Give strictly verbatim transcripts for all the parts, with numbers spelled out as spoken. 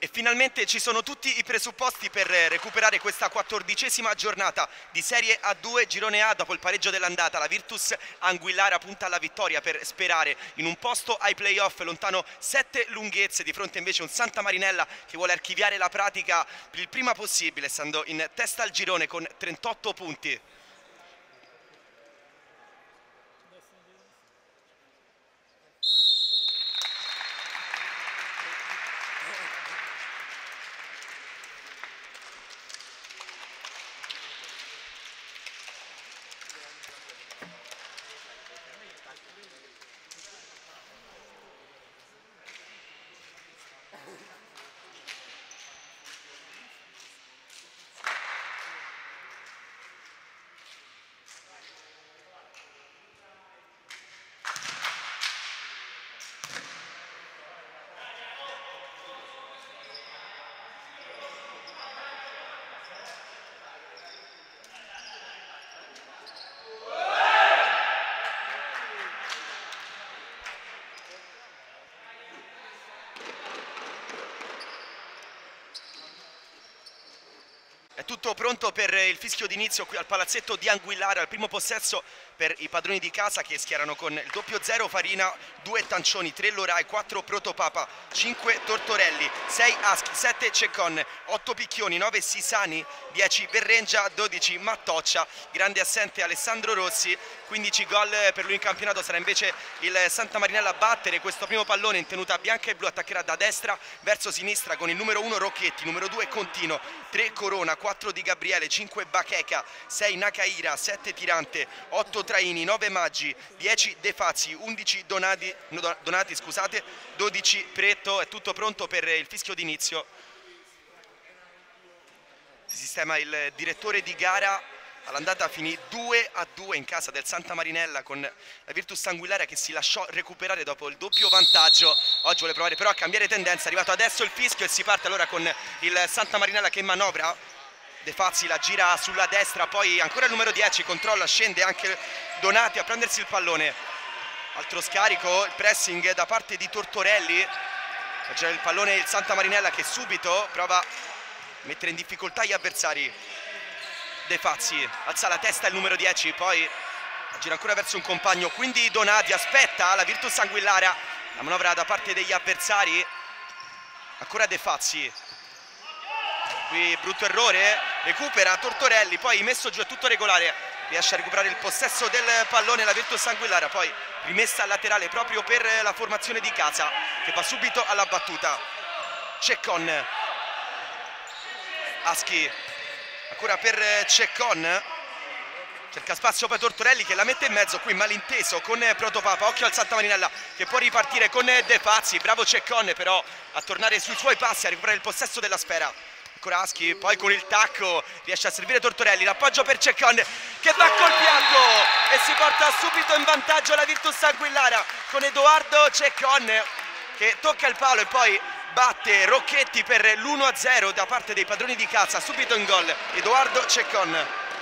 E finalmente ci sono tutti i presupposti per recuperare questa quattordicesima giornata di Serie A due Girone A. Dopo il pareggio dell'andata, la Virtus Anguillara punta alla vittoria per sperare in un posto ai playoff, lontano sette lunghezze, di fronte invece un Santa Marinella che vuole archiviare la pratica il prima possibile, stando in testa al girone con trentotto punti. È tutto pronto per il fischio d'inizio qui al palazzetto di Anguillara, al primo possesso per i padroni di casa che schierano con il doppio zero Farina, due Tancioni, tre Lorai, quattro Protopapa, cinque Tortorelli, sei Aschi, sette Ceccon, otto Picchioni, nove Sisani, dieci Berrengia, dodici Mattoccia, grande assente Alessandro Rossi, quindici gol per lui in campionato. Sarà invece il Santa Marinella a battere questo primo pallone in tenuta bianca e blu, attaccherà da destra verso sinistra con il numero uno Rocchetti, numero due Contino, tre Corona, quattro Di Gabriele, cinque Bacheca, sei Nakaira, sette Tirante, otto Traini, nove Maggi, dieci De Fazzi, undici Donati, Donati scusate, dodici Pretto. È tutto pronto per il fischio d'inizio. Si sistema il direttore di gara. All'andata finì due a due in casa del Santa Marinella, con la Virtus Anguillara che si lasciò recuperare dopo il doppio vantaggio. Oggi vuole provare però a cambiare tendenza. È arrivato adesso il fischio e si parte allora con il Santa Marinella che manovra. De Fazzi la gira sulla destra, poi ancora il numero dieci controlla, scende anche Donati a prendersi il pallone. Altro scarico, il pressing da parte di Tortorelli. C'è il pallone il Santa Marinella che subito prova a mettere in difficoltà gli avversari. De Fazzi alza la testa il numero dieci, poi gira ancora verso un compagno, quindi Donati aspetta la Virtus Anguillara, la manovra da parte degli avversari. Ancora De Fazzi, qui brutto errore, recupera Tortorelli, poi messo giù, è tutto regolare, riesce a recuperare il possesso del pallone la Virtus Anguillara, poi rimessa al laterale proprio per la formazione di casa che va subito alla battuta. Ceccon, Aschi, ancora per Ceccon, cerca spazio per Tortorelli che la mette in mezzo, qui malinteso con Protopapa. Occhio al Santa Marinella che può ripartire con De Fazzi, bravo Ceccon però a tornare sui suoi passi, a recuperare il possesso della sfera. Ancora Aschi, poi con il tacco riesce a servire Tortorelli, l'appoggio per Ceccon che va col piatto e si porta subito in vantaggio la Virtus Anguillara con Edoardo Ceccon che tocca il palo e poi batte Rocchetti per l'uno a zero da parte dei padroni di casa. Subito in gol Edoardo Ceccon.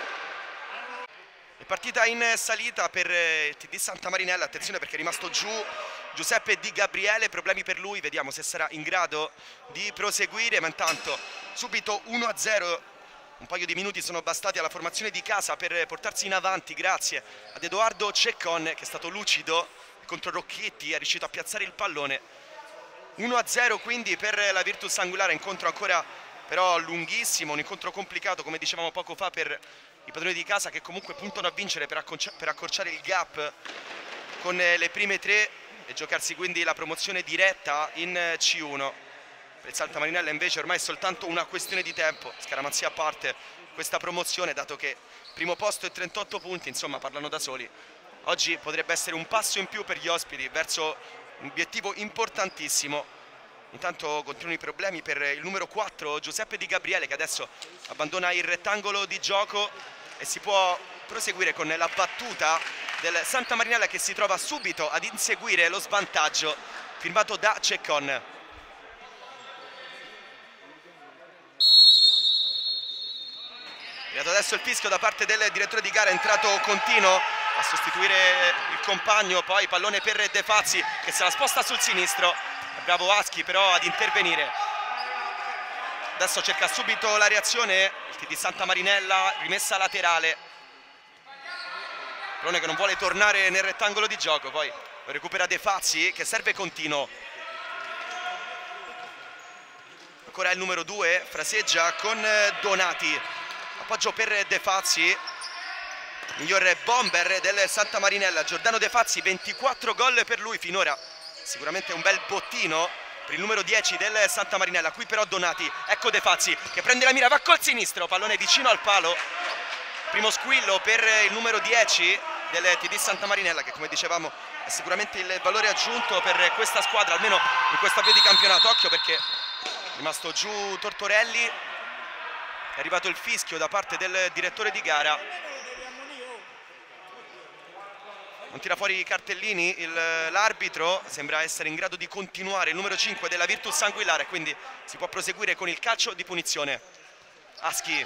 È partita in salita per il T D Santa Marinella, attenzione perché è rimasto giù Giuseppe Di Gabriele, problemi per lui, vediamo se sarà in grado di proseguire, ma intanto subito uno a zero, un paio di minuti sono bastati alla formazione di casa per portarsi in avanti grazie ad Edoardo Ceccon che è stato lucido contro Rocchetti, è riuscito a piazzare il pallone. uno a zero quindi per la Virtus Anguillara, incontro ancora però lunghissimo, un incontro complicato come dicevamo poco fa per i padroni di casa che comunque puntano a vincere per, per accorciare il gap con le prime tre e giocarsi quindi la promozione diretta in C uno. Per il Santa Marinella invece ormai è soltanto una questione di tempo, scaramanzia a parte, questa promozione, dato che primo posto e trentotto punti insomma parlano da soli. Oggi potrebbe essere un passo in più per gli ospiti verso un obiettivo importantissimo. Intanto continuano i problemi per il numero quattro Giuseppe Di Gabriele che adesso abbandona il rettangolo di gioco e si può proseguire con la battuta del Santa Marinella che si trova subito ad inseguire lo svantaggio firmato da Ceccon. È arrivato adesso il fischio da parte del direttore di gara, è entrato Contino a sostituire il compagno, poi pallone per De Fazzi che se la sposta sul sinistro, è bravo Aschi però ad intervenire. Adesso cerca subito la reazione il T D Santa Marinella, rimessa laterale. Pallone che non vuole tornare nel rettangolo di gioco, poi lo recupera De Fazzi che serve Contino. Ancora il numero due, fraseggia con Donati. Appoggio per De Fazzi, miglior bomber del Santa Marinella, Giordano De Fazzi, ventiquattro gol per lui finora. Sicuramente un bel bottino per il numero dieci del Santa Marinella. Qui però Donati, ecco De Fazzi che prende la mira, va col sinistro, pallone vicino al palo. Primo squillo per il numero dieci del T D Santa Marinella, che come dicevamo è sicuramente il valore aggiunto per questa squadra, almeno in questo avvio di campionato. Occhio perché è rimasto giù Tortorelli, è arrivato il fischio da parte del direttore di gara. Non tira fuori i cartellini l'arbitro, sembra essere in grado di continuare il numero cinque della Virtus Anguillara, quindi si può proseguire con il calcio di punizione. Aschi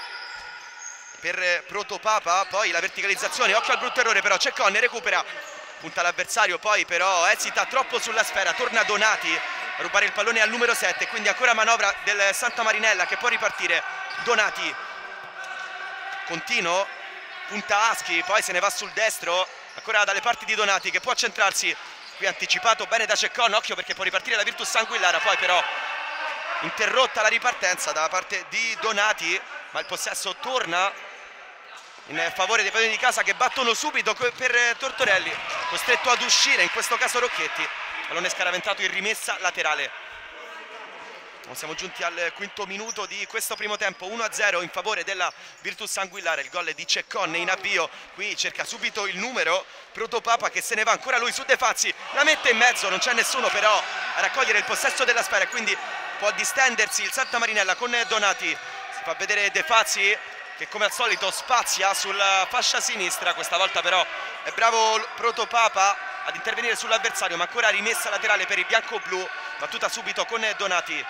per Protopapa, poi la verticalizzazione, occhio al brutto errore però, Ceccone recupera, punta l'avversario, poi però esita troppo sulla sfera, torna Donati a rubare il pallone al numero sette, quindi ancora manovra del Santa Marinella che può ripartire. Donati, Contino, punta Aschi, poi se ne va sul destro, ancora dalle parti di Donati che può centrarsi, qui anticipato bene da Ceccone, occhio perché può ripartire la Virtus Anguillara, poi però interrotta la ripartenza da parte di Donati, ma il possesso torna in favore dei padroni di casa che battono subito per Tortorelli, costretto ad uscire, in questo caso Rocchetti, pallone scaraventato in rimessa laterale. Siamo giunti al quinto minuto di questo primo tempo, uno a zero in favore della Virtus Anguillara, il gol di Ceccone in avvio, qui cerca subito il numero, Protopapa che se ne va ancora lui su De Fazzi, la mette in mezzo, non c'è nessuno però a raccogliere il possesso della sfera e quindi può distendersi il Santa Marinella con Donati, si fa vedere De Fazzi che come al solito spazia sulla fascia sinistra, questa volta però è bravo Protopapa ad intervenire sull'avversario, ma ancora rimessa laterale per i bianco-blu, battuta subito con Donati.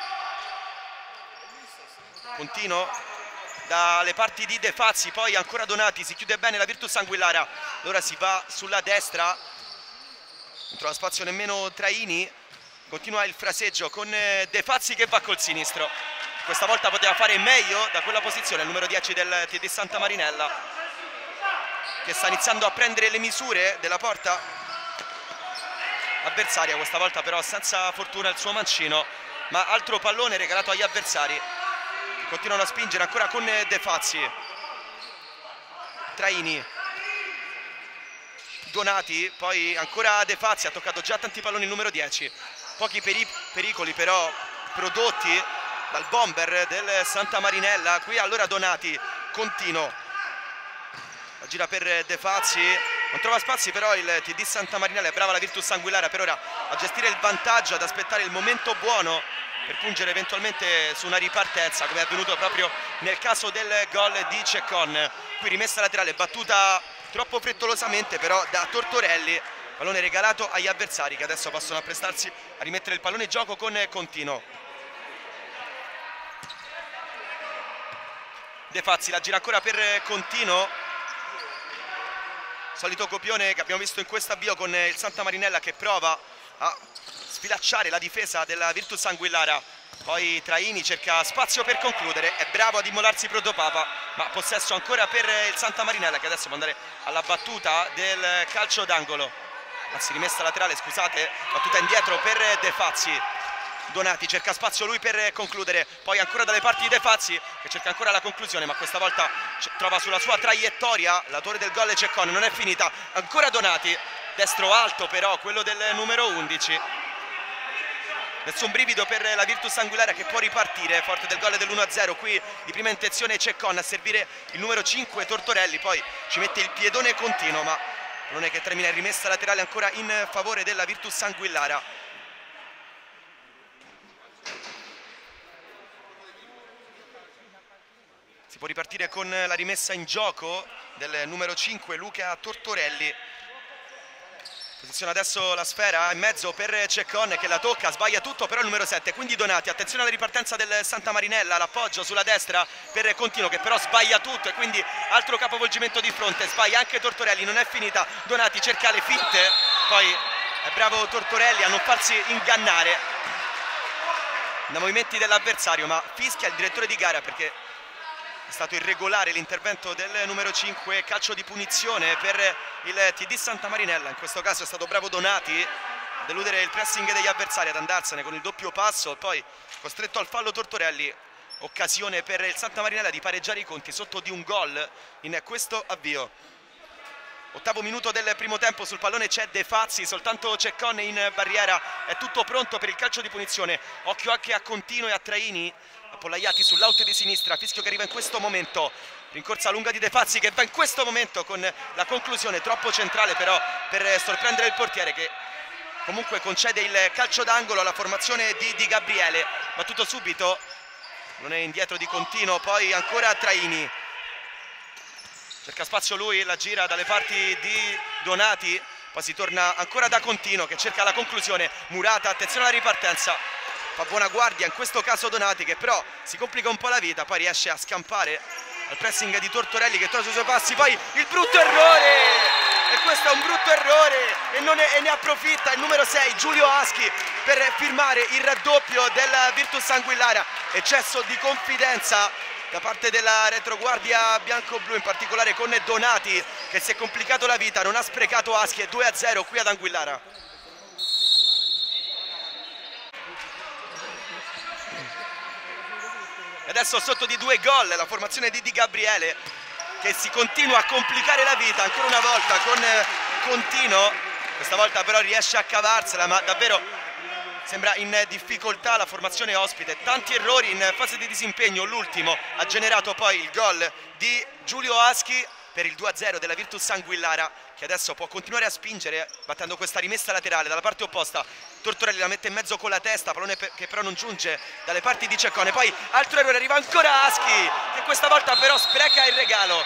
Contino dalle parti di De Fazzi, poi ancora Donati, si chiude bene la Virtus Anguillara, allora si va sulla destra, non trova spazio nemmeno Traini, continua il fraseggio con De Fazzi che va col sinistro, questa volta poteva fare meglio da quella posizione il numero dieci del T D Santa Marinella che sta iniziando a prendere le misure della porta avversaria, questa volta però senza fortuna il suo mancino, ma altro pallone regalato agli avversari. Continuano a spingere ancora con De Fazzi, Traini, Donati, poi ancora De Fazzi, ha toccato già tanti palloni il numero dieci, pochi peri pericoli però prodotti dal bomber del Santa Marinella. Qui allora Donati, Contino, la gira per De Fazzi, non trova spazi però il T D Santa Marinella, è brava la Virtus Anguillara per ora a gestire il vantaggio, ad aspettare il momento buono per pungere eventualmente su una ripartenza, come è avvenuto proprio nel caso del gol di Ceccone. Qui rimessa laterale, battuta troppo frettolosamente però da Tortorelli, pallone regalato agli avversari che adesso possono apprestarsi a rimettere il pallone in gioco con Contino. De Fazzi la gira ancora per Contino, solito copione che abbiamo visto in questo avvio con il Santa Marinella che prova a sfilacciare la difesa della Virtus Anguillara, poi Traini cerca spazio per concludere, è bravo ad immolarsi Protopapa, ma possesso ancora per il Santa Marinella che adesso può andare alla battuta del calcio d'angolo, anzi rimessa laterale scusate, battuta indietro per De Fazzi. Donati cerca spazio lui per concludere, poi ancora dalle parti di De Fazzi che cerca ancora la conclusione, ma questa volta trova sulla sua traiettoria l'autore del gol Ceccone, non è finita, ancora Donati, destro alto però quello del numero undici. Nessun brivido per la Virtus Anguillara che può ripartire forte del gol dell'uno a zero. Qui di prima intenzione Ceccone a servire il numero cinque Tortorelli, poi ci mette il piedone Contino, ma non è che termina in rimessa laterale ancora in favore della Virtus Anguillara. Si può ripartire con la rimessa in gioco del numero cinque Luca Tortorelli. Posiziona adesso la sfera in mezzo per Ceccone che la tocca, sbaglia tutto però il numero sette, quindi Donati, attenzione alla ripartenza del Santa Marinella, l'appoggio sulla destra per Contino che però sbaglia tutto e quindi altro capovolgimento di fronte, sbaglia anche Tortorelli, non è finita, Donati cerca le finte, poi è bravo Tortorelli a non farsi ingannare, da movimenti dell'avversario, ma fischia il direttore di gara perché è stato irregolare l'intervento del numero cinque, calcio di punizione per il T D Santa Marinella. In questo caso è stato bravo Donati a deludere il pressing degli avversari, ad andarsene con il doppio passo, poi costretto al fallo Tortorelli, occasione per il Santa Marinella di pareggiare i conti sotto di un gol in questo avvio. Ottavo minuto del primo tempo, sul pallone c'è De Fazzi, soltanto Ceccone in barriera, è tutto pronto per il calcio di punizione. Occhio anche a Contino e a Traini, appollaiati sull'out di sinistra, fischio che arriva in questo momento. Rincorsa lunga di De Fazzi che va in questo momento con la conclusione, troppo centrale però per sorprendere il portiere, che comunque concede il calcio d'angolo alla formazione di Di Gabriele. Battuto subito, non è indietro di Contino, poi ancora Traini. Cerca spazio lui, la gira dalle parti di Donati, poi si torna ancora da Contino che cerca la conclusione. Murata, attenzione alla ripartenza, fa buona guardia in questo caso Donati, che però si complica un po' la vita, poi riesce a scampare al pressing di Tortorelli che torna sui suoi passi, poi il brutto errore! E questo è un brutto errore e, non è, e ne approfitta il numero sei Giulio Aschi per firmare il raddoppio della Virtus Anguillara. Eccesso di confidenza da parte della retroguardia bianco-blu, in particolare con Donati che si è complicato la vita, non ha sprecato Aschi. È due a zero qui ad Anguillara. E adesso sotto di due gol la formazione di Di Gabriele che si continua a complicare la vita ancora una volta con Contino. Questa volta però riesce a cavarsela, ma davvero sembra in difficoltà la formazione ospite. Tanti errori in fase di disimpegno, l'ultimo ha generato poi il gol di Giulio Aschi per il due a zero della Virtus Anguillara, che adesso può continuare a spingere battendo questa rimessa laterale dalla parte opposta. Tortorelli la mette in mezzo con la testa, pallone che però non giunge dalle parti di Ceccone, poi altro errore, arriva ancora Aschi che questa volta però spreca il regalo.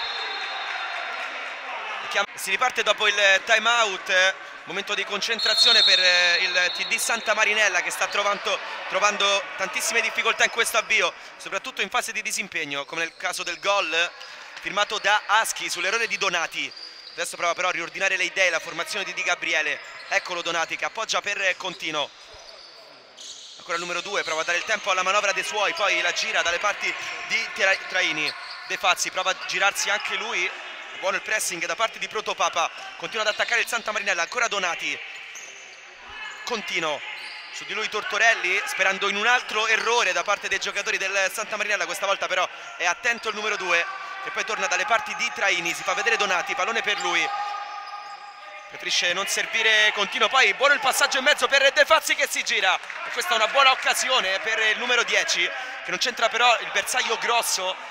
Si riparte dopo il time out, momento di concentrazione per il T D Santa Marinella che sta trovando, trovando tantissime difficoltà in questo avvio, soprattutto in fase di disimpegno, come nel caso del gol firmato da Aschi sull'errore di Donati. Adesso prova però a riordinare le idee la formazione di Di Gabriele. Eccolo Donati che appoggia per Contino. Ancora il numero due, prova a dare il tempo alla manovra dei suoi, poi la gira dalle parti di Traini. De Fazzi prova a girarsi anche lui. Buono il pressing da parte di Protopapa, continua ad attaccare il Santa Marinella, ancora Donati. Contino, su di lui Tortorelli, sperando in un altro errore da parte dei giocatori del Santa Marinella. Questa volta però è attento il numero due, che poi torna dalle parti di Traini, si fa vedere Donati, pallone per lui. Preferisce non servire Contino, poi buono il passaggio in mezzo per De Fazzi che si gira. E questa è una buona occasione per il numero dieci, che non c'entra però il bersaglio grosso.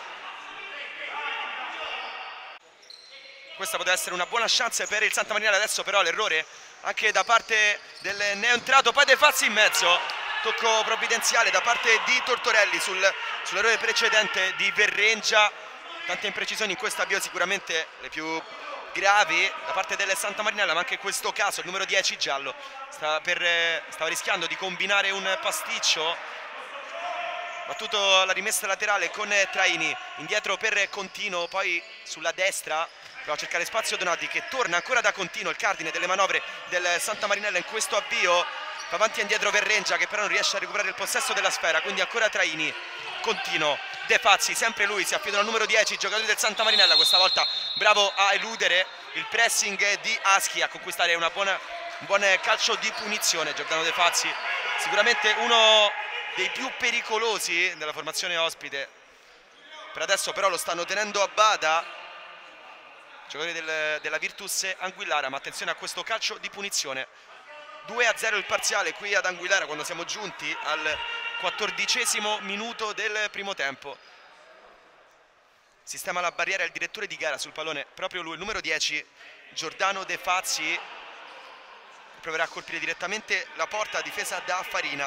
Questa poteva essere una buona chance per il Santa Marinella, adesso però l'errore anche da parte del neoentrato, poi De Fazzi in mezzo, tocco provvidenziale da parte di Tortorelli sul, sull'errore precedente di Verrengia. Tante imprecisioni in questo avvio, sicuramente le più gravi da parte del Santa Marinella, ma anche in questo caso il numero dieci giallo stava, per, stava rischiando di combinare un pasticcio. Battuto la rimessa laterale con Traini, indietro per Contino, poi sulla destra prova a cercare spazio Donati che torna ancora da Contino, il cardine delle manovre del Santa Marinella in questo avvio. Va avanti e indietro Verrengia che però non riesce a recuperare il possesso della sfera, quindi ancora Traini. Contino, De Fazzi, sempre lui, si affidano al numero dieci, giocatori del Santa Marinella, questa volta bravo a eludere il pressing di Aschi, a conquistare una buona, un buon calcio di punizione. Giordano De Fazzi, sicuramente uno dei più pericolosi della formazione ospite. Per adesso però lo stanno tenendo a bada giocatori del, della Virtus Anguillara, ma attenzione a questo calcio di punizione. Due a zero il parziale qui ad Anguillara quando siamo giunti al quattordicesimo minuto del primo tempo. Sistema la barriera il direttore di gara sul pallone, proprio lui, il numero dieci Giordano De Fazzi, proverà a colpire direttamente la porta difesa da Farina.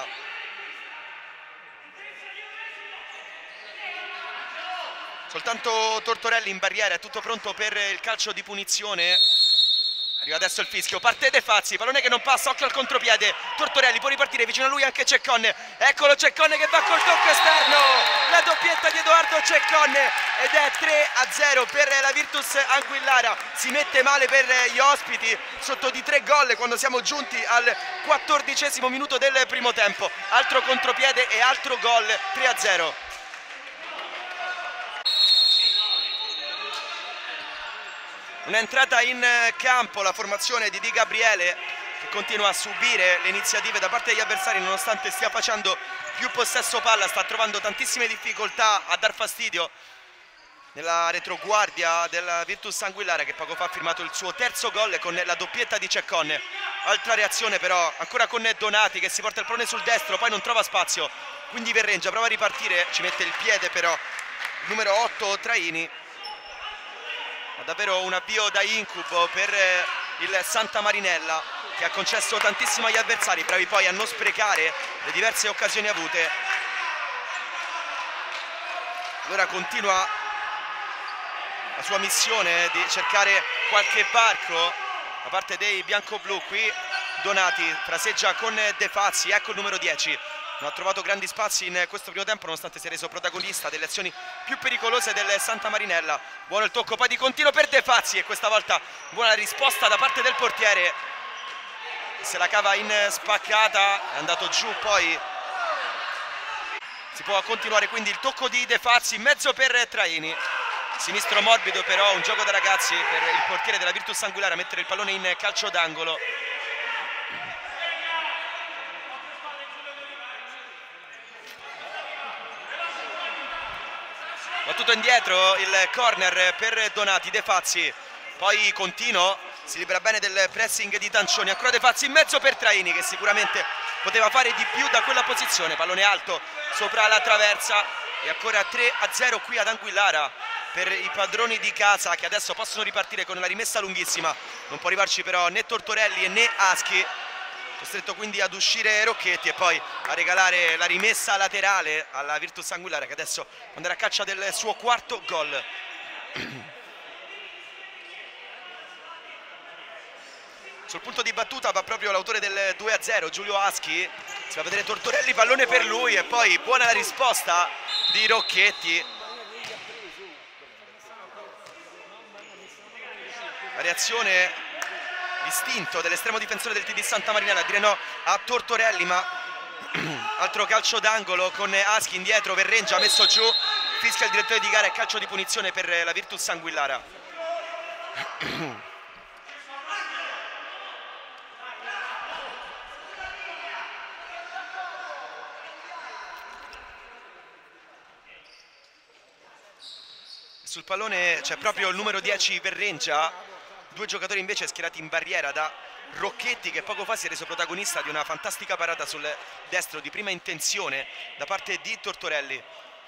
Soltanto Tortorelli in barriera, è tutto pronto per il calcio di punizione. Arriva adesso il fischio, parte De Fazzi, pallone che non passa, occhio al contropiede. Tortorelli può ripartire, vicino a lui anche Ceccone. Eccolo Ceccone che va col tocco esterno la doppietta di Edoardo Ceccone ed è tre a zero per la Virtus Anguillara. Si mette male per gli ospiti sotto di tre gol quando siamo giunti al quattordicesimo minuto del primo tempo. Altro contropiede e altro gol, tre a zero. Un'entrata in campo, la formazione di Di Gabriele, che continua a subire le iniziative da parte degli avversari nonostante stia facendo più possesso palla, sta trovando tantissime difficoltà a dar fastidio nella retroguardia della Virtus Anguillara, che poco fa ha firmato il suo terzo gol con la doppietta di Ceccone. Altra reazione però ancora con Donati che si porta il pallone sul destro, poi non trova spazio, quindi Verrengia prova a ripartire, ci mette il piede però il numero otto Traini. Ma davvero un avvio da incubo per il Santa Marinella, che ha concesso tantissimo agli avversari, bravi poi a non sprecare le diverse occasioni avute. Allora continua la sua missione di cercare qualche varco da parte dei bianco-blu. Qui Donati fraseggia con De Fazzi, ecco il numero dieci. Non ha trovato grandi spazi in questo primo tempo nonostante sia reso protagonista delle azioni più pericolose del Santa Marinella. Buono il tocco poi di continuo per De Fazzi e questa volta buona risposta da parte del portiere. Se la cava in spaccata, è andato giù, poi si può continuare, quindi il tocco di De Fazzi in mezzo per Traini. Sinistro morbido però, un gioco da ragazzi per il portiere della Virtus Anguillara a mettere il pallone in calcio d'angolo. Battuto indietro il corner per Donati, De Fazzi, poi continuo, si libera bene del pressing di Tancioni, ancora De Fazzi in mezzo per Traini che sicuramente poteva fare di più da quella posizione, pallone alto sopra la traversa e ancora tre a zero qui ad Anguillara per i padroni di casa, che adesso possono ripartire con la rimessa lunghissima. Non può arrivarci però né Tortorelli né Aschi, costretto quindi ad uscire Rocchetti e poi a regalare la rimessa laterale alla Virtus Anguillara, che adesso andrà a caccia del suo quarto gol. Sul punto di battuta va proprio l'autore del due a zero, Giulio Aschi. Si va a vedere Tortorelli, pallone per lui e poi buona la risposta di Rocchetti. La reazione distinto dell'estremo difensore del T D Santa Marinella a dire no a Tortorelli, ma altro calcio d'angolo con Aschi indietro, Verrengia messo giù, fischia il direttore di gara e calcio di punizione per la Virtus Anguillara. Sul pallone c'è proprio il numero dieci Verrengia. Due giocatori invece schierati in barriera da Rocchetti, che poco fa si è reso protagonista di una fantastica parata sul destro di prima intenzione da parte di Tortorelli.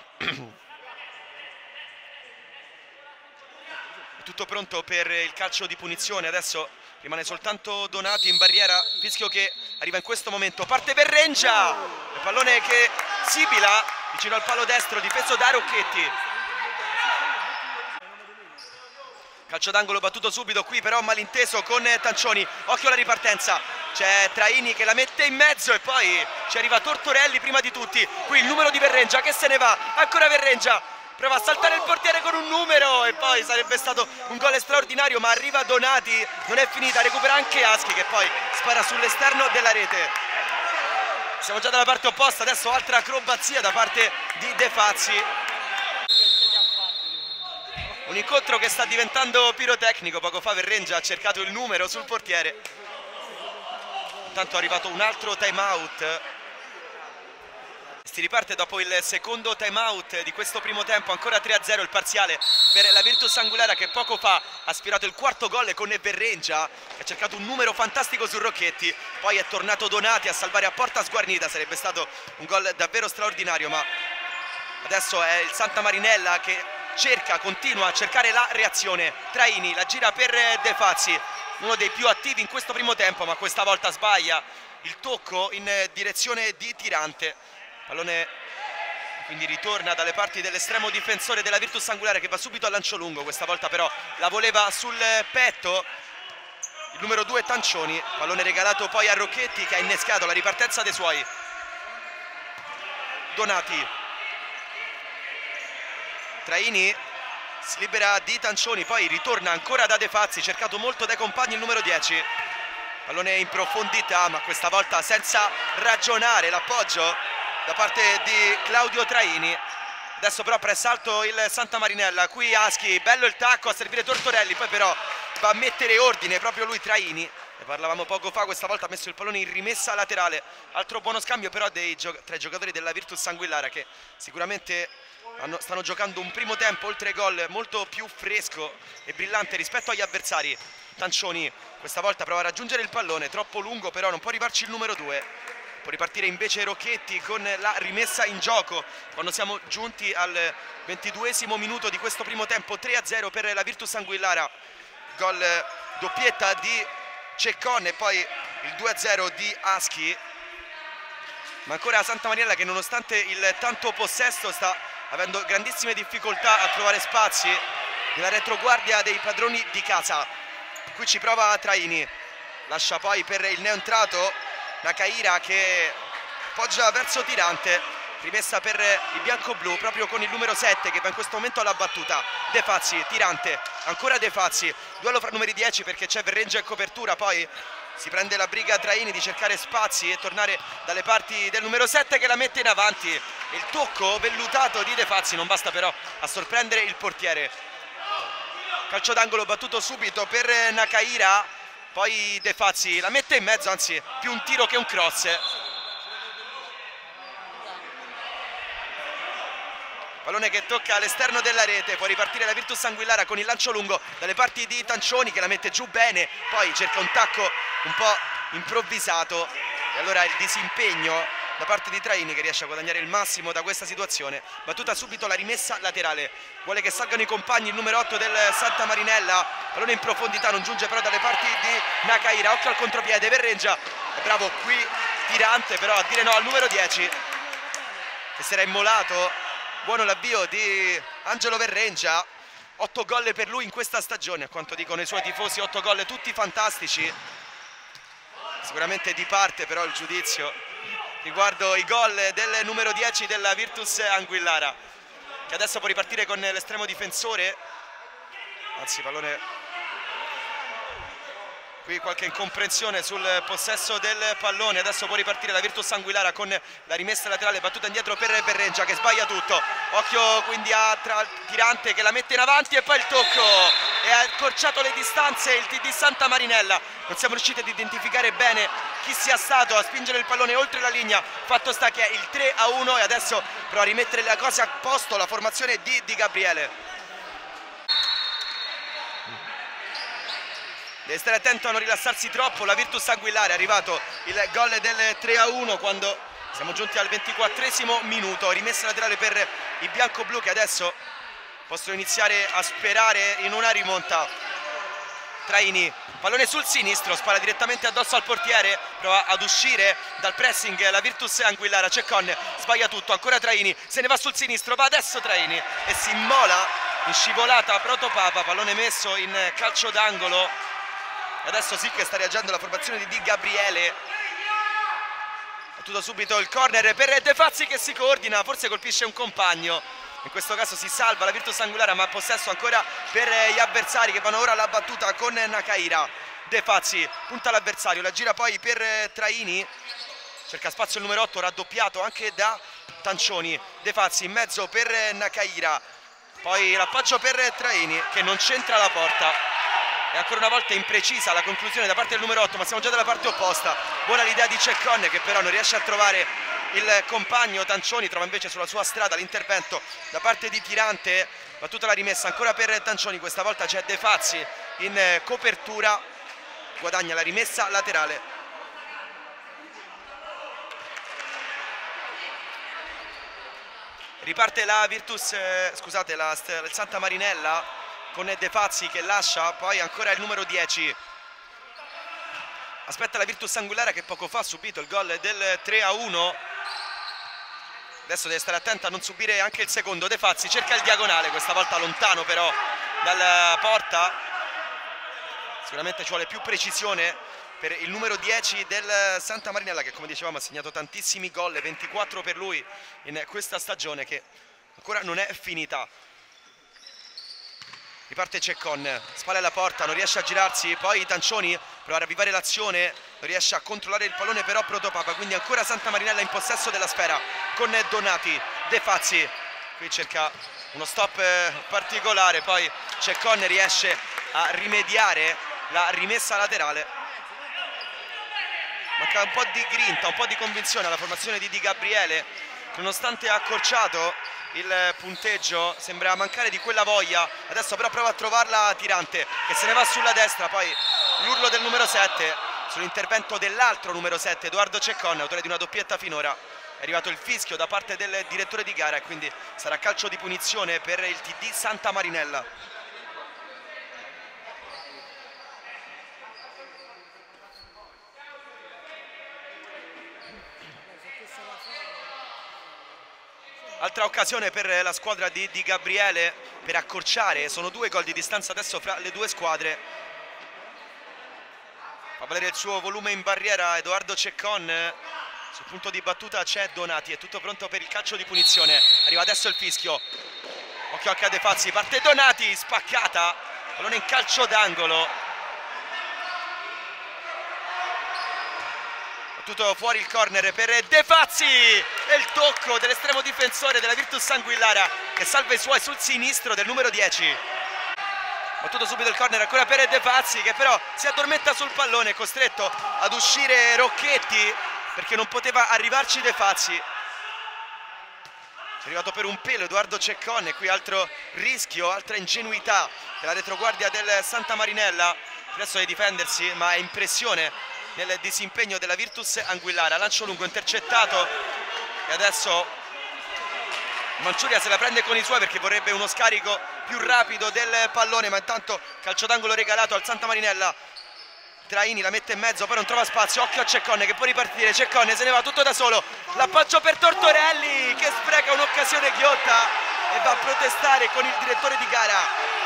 Tutto pronto per il calcio di punizione, adesso rimane soltanto Donati in barriera, fischio che arriva in questo momento, parte Verrengia, il pallone che sibila vicino al palo destro, difeso da Rocchetti. Calcio d'angolo battuto subito qui però malinteso con Tancioni, occhio alla ripartenza, c'è Traini che la mette in mezzo e poi ci arriva Tortorelli prima di tutti, qui il numero di Verrengia che se ne va, ancora Verrengia, prova a saltare il portiere con un numero e poi sarebbe stato un gol straordinario, ma arriva Donati, non è finita, recupera anche Aschi che poi spara sull'esterno della rete. Siamo già dalla parte opposta, adesso altra acrobazia da parte di De Fazzi. Un incontro che sta diventando pirotecnico, poco fa Verrengia ha cercato il numero sul portiere. Intanto è arrivato un altro time out. Si riparte dopo il secondo time out di questo primo tempo, ancora tre a zero il parziale per la Virtus Anguillara, che poco fa ha aspirato il quarto gol con Verrengia, che ha cercato un numero fantastico su Rocchetti, poi è tornato Donati a salvare a porta sguarnita, sarebbe stato un gol davvero straordinario, ma adesso è il Santa Marinella che cerca, continua a cercare la reazione. Traini la gira per De Fazzi, uno dei più attivi in questo primo tempo, ma questa volta sbaglia il tocco in direzione di Tirante. Pallone quindi ritorna dalle parti dell'estremo difensore della Virtus Anguillara, che va subito al lancio lungo, questa volta però la voleva sul petto il numero due Tancioni. Pallone regalato poi a Rocchetti che ha innescato la ripartenza dei suoi. Donati Traini si libera di Tancioni, poi ritorna ancora da De Fazzi, cercato molto dai compagni il numero dieci. Pallone in profondità, ma questa volta senza ragionare l'appoggio da parte di Claudio Traini. Adesso però pressa alto il Santa Marinella, qui Aschi, bello il tacco a servire Tortorelli, poi però va a mettere ordine proprio lui Traini. Ne parlavamo poco fa, questa volta ha messo il pallone in rimessa laterale. Altro buono scambio però dei gio tra i giocatori della Virtus Anguillara, che sicuramente hanno, stanno giocando un primo tempo oltre ai gol molto più fresco e brillante rispetto agli avversari. Tancioni questa volta prova a raggiungere il pallone, troppo lungo però non può arrivarci il numero due. Può ripartire invece Rocchetti con la rimessa in gioco quando siamo giunti al ventiduesimo minuto di questo primo tempo. Tre a zero per la Virtus Anguillara, gol doppietta di Ceccon e poi il due a zero di Aschi. Ma ancora Santa Marinella che nonostante il tanto possesso sta avendo grandissime difficoltà a trovare spazi nella retroguardia dei padroni di casa. Qui ci prova Traini, lascia poi per il neoentrato Nakaira che poggia verso Tirante, rimessa per i bianco-blu proprio con il numero sette che va in questo momento alla battuta. De Fazzi, Tirante, ancora De Fazzi, duello fra numeri dieci perché c'è Verrengia in copertura, poi si prende la briga Traini di cercare spazi e tornare dalle parti del numero sette che la mette in avanti. Il tocco vellutato di De Fazzi non basta però a sorprendere il portiere. Calcio d'angolo battuto subito per Nakaira, poi De Fazzi la mette in mezzo, anzi più un tiro che un cross. Pallone che tocca all'esterno della rete, può ripartire la Virtus Anguillara con il lancio lungo dalle parti di Tancioni che la mette giù bene, poi cerca un tacco un po' improvvisato e allora il disimpegno da parte di Traini che riesce a guadagnare il massimo da questa situazione. Battuta subito la rimessa laterale, vuole che salgano i compagni il numero otto del Santa Marinella, pallone in profondità, non giunge però dalle parti di Nakaira, occhio al contropiede, Verrengia è bravo qui Tirante però a dire no al numero dieci che si era immolato. Buono l'avvio di Angelo Verrengia, otto gol per lui in questa stagione, a quanto dicono i suoi tifosi, otto gol tutti fantastici. Sicuramente di parte però il giudizio riguardo i gol del numero dieci della Virtus Anguillara, che adesso può ripartire con l'estremo difensore, anzi pallone, qui qualche incomprensione sul possesso del pallone. Adesso può ripartire la Virtus Anguillara con la rimessa laterale, battuta indietro per Verrengia che sbaglia tutto, occhio quindi a tra Tirante che la mette in avanti e poi il tocco e ha accorciato le distanze il T D Santa Marinella. Non siamo riusciti ad identificare bene chi sia stato a spingere il pallone oltre la linea, fatto sta che è il tre a uno e adesso prova a rimettere le cose a posto la formazione di Di Gabriele. Deve stare attento a non rilassarsi troppo la Virtus Anguillara, è arrivato il gol del tre a uno quando siamo giunti al ventiquattresimo minuto, rimessa laterale per i bianco-blu che adesso possono iniziare a sperare in una rimonta. Traini, pallone sul sinistro, spara direttamente addosso al portiere, prova ad uscire dal pressing la Virtus Anguillara, Ceccon sbaglia tutto, ancora Traini, se ne va sul sinistro, va adesso Traini e si immola in scivolata Protopapa, pallone messo in calcio d'angolo. Adesso sì che sta reagendo la formazione di Di Gabriele. Battuto subito il corner per De Fazzi che si coordina, forse colpisce un compagno. In questo caso si salva la Virtus Anguillara, ma possesso ancora per gli avversari che vanno ora alla battuta con Nakaira. De Fazzi punta l'avversario, la gira poi per Traini, cerca spazio il numero otto, raddoppiato anche da Tancioni. De Fazzi in mezzo per Nakaira, poi l'appoggio per Traini che non c'entra la porta. E ancora una volta imprecisa la conclusione da parte del numero otto, ma siamo già dalla parte opposta. Buona l'idea di Ceccon che però non riesce a trovare il compagno. Tancioni trova invece sulla sua strada l'intervento da parte di Tirante. Battuta la rimessa ancora per Tancioni, questa volta c'è De Fazzi in copertura, guadagna la rimessa laterale. Riparte la Virtus, eh, scusate, la, il Santa Marinella con De Fazzi che lascia, poi ancora il numero dieci. Aspetta la Virtus Anguillara che poco fa ha subito il gol del tre a uno. Adesso deve stare attenta a non subire anche il secondo. De Fazzi cerca il diagonale, questa volta lontano però dalla porta. Sicuramente ci vuole più precisione per il numero dieci del Santa Marinella che, come dicevamo, ha segnato tantissimi gol, ventiquattro per lui in questa stagione che ancora non è finita. Riparte Ceccon, spalle alla porta, non riesce a girarsi, poi Tancioni prova a ravvivare l'azione, non riesce a controllare il pallone però Protopapa, quindi ancora Santa Marinella in possesso della sfera con Donati. De Fazzi qui cerca uno stop particolare, poi Ceccon riesce a rimediare la rimessa laterale. Manca un po' di grinta, un po' di convinzione alla formazione di Di Gabriele, nonostante ha accorciato il punteggio sembra mancare di quella voglia. Adesso però prova a trovarla Tirante che se ne va sulla destra, poi l'urlo del numero sette sull'intervento dell'altro numero sette, Edoardo Ceccon, autore di una doppietta finora. È arrivato il fischio da parte del direttore di gara e quindi sarà calcio di punizione per il T D Santa Marinella. Altra occasione per la squadra di Di Gabriele per accorciare, sono due gol di distanza adesso fra le due squadre. Fa valere il suo volume in barriera Edoardo Ceccon. Sul punto di battuta c'è Donati, è tutto pronto per il calcio di punizione. Arriva adesso il fischio. Occhio anche a De Fazzi, parte Donati, spaccata, pallone in calcio d'angolo. Battuto fuori il corner per De Fazzi e il tocco dell'estremo difensore della Virtus Anguillara che salva i suoi sul sinistro del numero dieci. Battuto subito il corner ancora per De Fazzi che però si addormenta sul pallone, costretto ad uscire Rocchetti perché non poteva arrivarci De Fazzi. È arrivato per un pelo Edoardo Ceccon e qui altro rischio, altra ingenuità della retroguardia del Santa Marinella. Adesso di difendersi ma è impressione nel disimpegno della Virtus Anguillara. Lancio lungo intercettato e adesso Manciuria se la prende con i suoi perché vorrebbe uno scarico più rapido del pallone, ma intanto calcio d'angolo regalato al Santa Marinella. Traini la mette in mezzo, poi non trova spazio, occhio a Ceccon che può ripartire, Ceccon se ne va tutto da solo, l'appoggio per Tortorelli che spreca un'occasione ghiotta e va a protestare con il direttore di gara.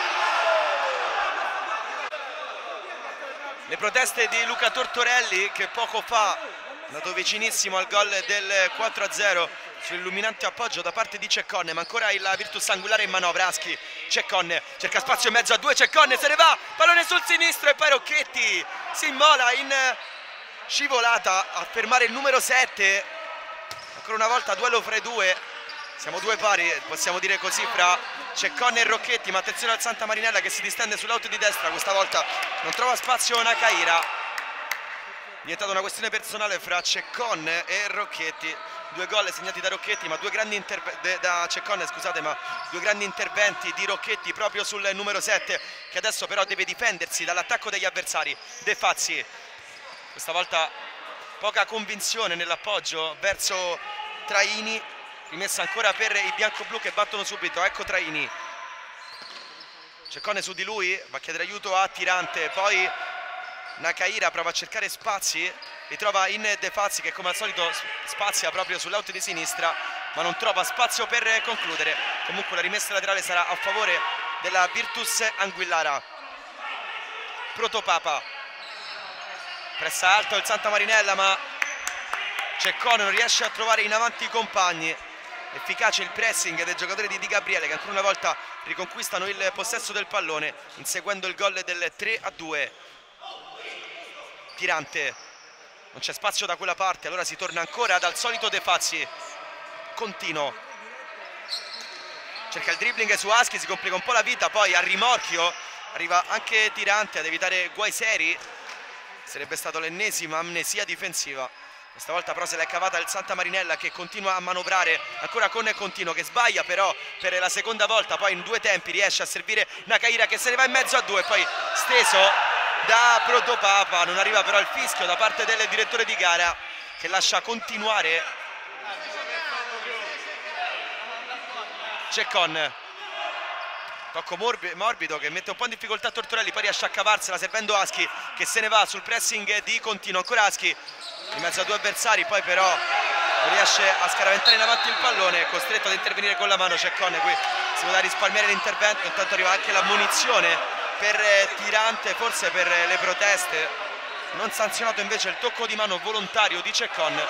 Le proteste di Luca Tortorelli che poco fa è andato vicinissimo al gol del quattro a zero sull'illuminante appoggio da parte di Ceccon, ma ancora il Virtus Anguillara in manovra. Aschi, Ceccon cerca spazio in mezzo a due, Ceccon se ne va, pallone sul sinistro e poi Rocchetti si immola in scivolata a fermare il numero sette. Ancora una volta duello fra i due, siamo due pari, possiamo dire così, fra Ceccon e Rocchetti, ma attenzione al Santa Marinella che si distende sull'auto di destra, questa volta non trova spazio Nakaira. Diventata una questione personale fra Ceccon e Rocchetti, due gol segnati da Rocchetti, ma due grandi interventi da Ceccon, scusate, ma due grandi interventi di Rocchetti proprio sul numero sette, che adesso però deve difendersi dall'attacco degli avversari. De Fazzi, questa volta poca convinzione nell'appoggio verso Traini, rimessa ancora per i bianco-blu che battono subito. Ecco Traini, Ceccon su di lui, va a chiedere aiuto a Tirante, poi Nakaira prova a cercare spazi, ritrova in De Fazzi che come al solito spazia proprio sull'auto di sinistra, ma non trova spazio per concludere. Comunque la rimessa laterale sarà a favore della Virtus Anguillara. Protopapa, pressa alto il Santa Marinella, ma Ceccon non riesce a trovare in avanti i compagni. Efficace il pressing dei giocatori di Di Gabriele che ancora una volta riconquistano il possesso del pallone, inseguendo il gol del tre a due. Tirante, non c'è spazio da quella parte, allora si torna ancora dal solito De Fazzi. Contino, cerca il dribbling su Aschi, si complica un po' la vita, poi a rimorchio arriva anche Tirante ad evitare guai seri. Sarebbe stata l'ennesima amnesia difensiva. Questa volta però se l'è cavata il Santa Marinella che continua a manovrare ancora con Contino, che sbaglia però per la seconda volta, poi in due tempi riesce a servire Nakaira che se ne va in mezzo a due, poi steso da Protopapa. Non arriva però il fischio da parte del direttore di gara che lascia continuare Ceccon. Tocco morbido che mette un po' in difficoltà Tortorelli, poi riesce a cavarsela servendo Aschi che se ne va sul pressing di Contino. Ancora Aschi in mezzo a due avversari, poi però non riesce a scaraventare in avanti il pallone, è costretto ad intervenire con la mano Ceccon. Qui si vuole risparmiare l'intervento, intanto arriva anche la munizione per Tirante, forse per le proteste. Non sanzionato invece il tocco di mano volontario di Ceccon.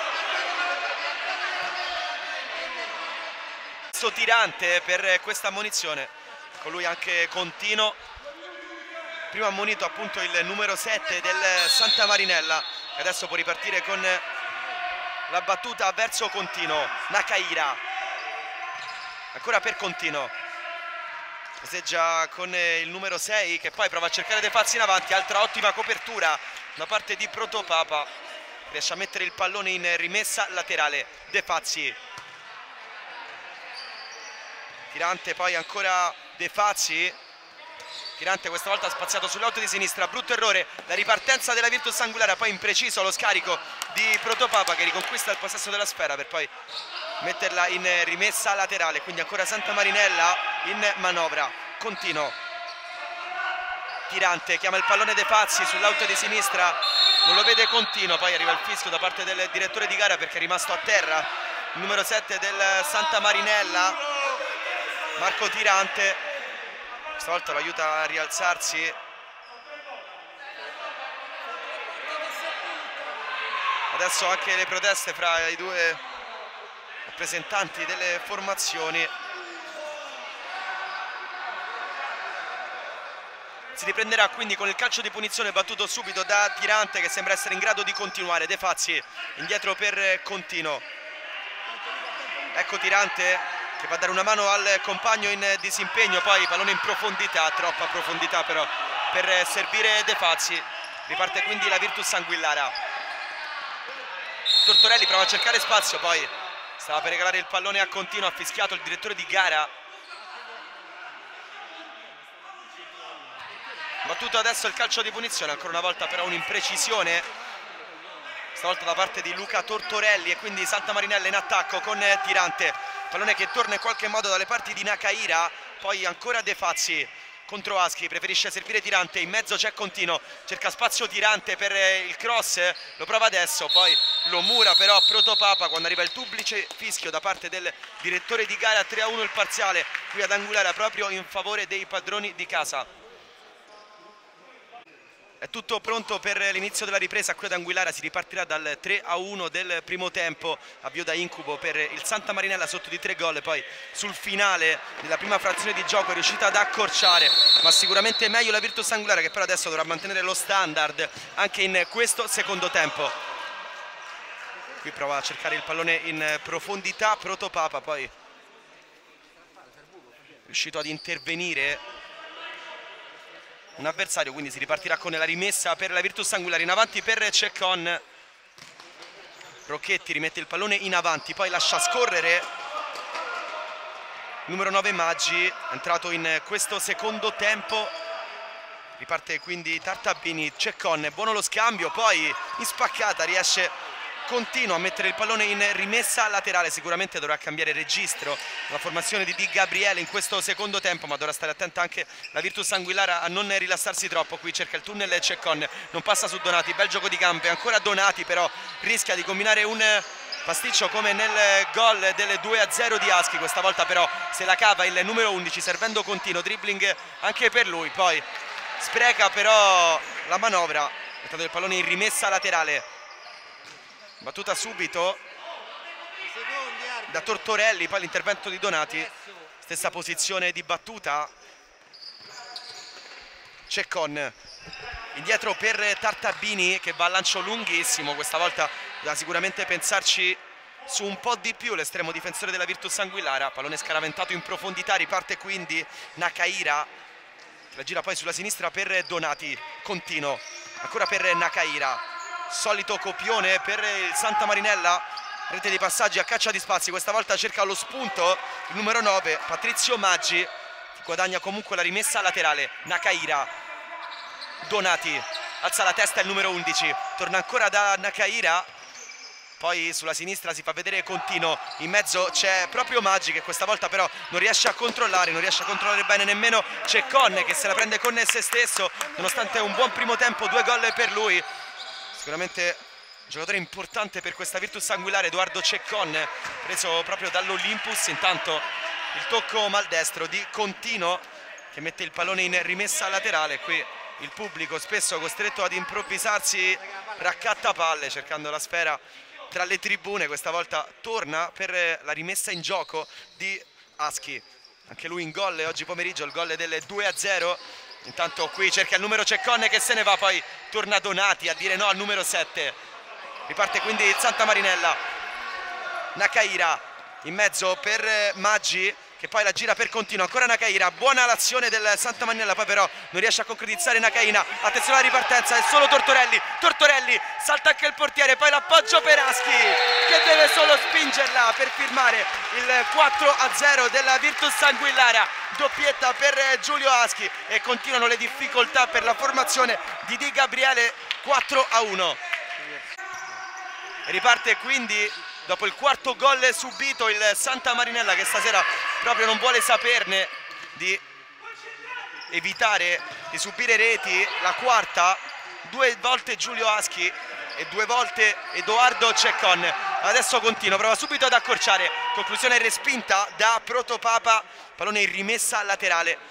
Tirante per questa ammonizione. con lui anche Contino. Primo ammonito appunto il numero sette del Santa Marinella, che adesso può ripartire con la battuta verso Contino. Nakaira, ancora per Contino, passeggia con il numero sei che poi prova a cercare De Fazzi in avanti. Altra ottima copertura da parte di Protopapa, riesce a mettere il pallone in rimessa laterale. De Fazzi, Tirante, poi ancora De Fazzi. Tirante questa volta ha spaziato sull'auto di sinistra, brutto errore, la ripartenza della Virtus Anguillara, poi impreciso lo scarico di Protopapa che riconquista il possesso della sfera per poi metterla in rimessa laterale. Quindi ancora Santa Marinella in manovra. Contino, Tirante, chiama il pallone De Fazzi sull'auto di sinistra, non lo vede Contino, poi arriva il fischio da parte del direttore di gara perché è rimasto a terra il numero sette del Santa Marinella, Marco Tirante. Stavolta lo aiuta a rialzarsi. Adesso anche le proteste fra i due rappresentanti delle formazioni. Si riprenderà quindi con il calcio di punizione battuto subito da Tirante, che sembra essere in grado di continuare. De Fazzi indietro per Contino. Ecco Tirante che va a dare una mano al compagno in disimpegno, poi pallone in profondità, troppa profondità però per servire De Fazzi. Riparte quindi la Virtus Anguillara. Tortorelli prova a cercare spazio, poi stava per regalare il pallone a Contino, ha fischiato il direttore di gara. Battuto adesso il calcio di punizione, ancora una volta però un'imprecisione, stavolta da parte di Luca Tortorelli, e quindi Santa Marinella in attacco con Tirante. Pallone che torna in qualche modo dalle parti di Nakaira, poi ancora De Fazzi contro Aschi, preferisce servire Tirante, in mezzo c'è Contino, cerca spazio Tirante per il cross, lo prova adesso, poi lo mura però Protopapa quando arriva il duplice fischio da parte del direttore di gara. Tre a uno il parziale qui ad Anguillara, proprio in favore dei padroni di casa. È tutto pronto per l'inizio della ripresa qui ad Anguillara, si ripartirà dal tre a uno del primo tempo, avvio da incubo per il Santa Marinella sotto di tre gol, poi sul finale della prima frazione di gioco è riuscita ad accorciare, ma sicuramente meglio la Virtus Anguillara, che però adesso dovrà mantenere lo standard anche in questo secondo tempo. Qui prova a cercare il pallone in profondità Protopapa, poi riuscito ad intervenire un avversario, quindi si ripartirà con la rimessa per la Virtus Anguillara. In avanti per Ceccon, Rocchetti rimette il pallone in avanti, poi lascia scorrere numero nove Maggi, entrato in questo secondo tempo. Riparte quindi Tartabini, Ceccon, buono lo scambio, poi in spaccata riesce Contino a mettere il pallone in rimessa laterale. Sicuramente dovrà cambiare registro la formazione di Di Gabriele in questo secondo tempo, ma dovrà stare attenta anche la Virtus Anguillara a non rilassarsi troppo. Qui cerca il tunnel Ceccon, non passa su Donati, bel gioco di gambe, ancora Donati però rischia di combinare un pasticcio come nel gol del due a zero di Aschi. Questa volta però se la cava il numero undici servendo Contino, dribbling anche per lui, poi spreca però la manovra, mettendo il pallone in rimessa laterale. Battuta subito da Tortorelli, poi l'intervento di Donati, stessa posizione di battuta. Ceccon indietro per Tartabini che va a lancio lunghissimo, questa volta da sicuramente pensarci su un po' di più l'estremo difensore della Virtus Anguillara. Pallone scaraventato in profondità, riparte quindi Nakaira, la gira poi sulla sinistra per Donati. Contino ancora per Nakaira, solito copione per il Santa Marinella, rete di passaggi a caccia di spazi, questa volta cerca lo spunto il numero nove Patrizio Maggi, guadagna comunque la rimessa laterale. Nakaira, Donati, alza la testa il numero undici, torna ancora da Nakaira, poi sulla sinistra si fa vedere Contino, in mezzo c'è proprio Maggi che questa volta però non riesce a controllare, non riesce a controllare bene nemmeno Ceccon, che se la prende con se stesso, nonostante un buon primo tempo, due gol per lui. Sicuramente un giocatore importante per questa Virtus Anguillara, Edoardo Ceccon, preso proprio dall'Olympus. Intanto il tocco maldestro di Contino che mette il pallone in rimessa laterale. Qui il pubblico spesso costretto ad improvvisarsi raccattapalle cercando la sfera tra le tribune, questa volta torna per la rimessa in gioco di Aschi. anche lui in gol oggi pomeriggio, il gol del due a zero. Intanto qui cerca il numero Ceccon che se ne va, poi torna Donati a dire no al numero sette. Riparte quindi il Santa Marinella. Nakaira in mezzo per Maggi, che poi la gira per Contino, ancora Nakaira, buona l'azione del Santa Marinella, poi però non riesce a concretizzare Nakaina. Attenzione alla ripartenza, è solo Tortorelli, Tortorelli, salta anche il portiere, poi l'appoggio per Aschi che deve solo spingerla per firmare il quattro a zero della Virtus Anguillara, doppietta per Giulio Aschi e continuano le difficoltà per la formazione di Di Gabriele. Quattro a uno. Riparte quindi dopo il quarto gol subito il Santa Marinella, che stasera proprio non vuole saperne di evitare di subire reti. La quarta, due volte Giulio Aschi e due volte Edoardo Ceccon. Adesso Contino prova subito ad accorciare, conclusione respinta da Protopapa, pallone in rimessa laterale.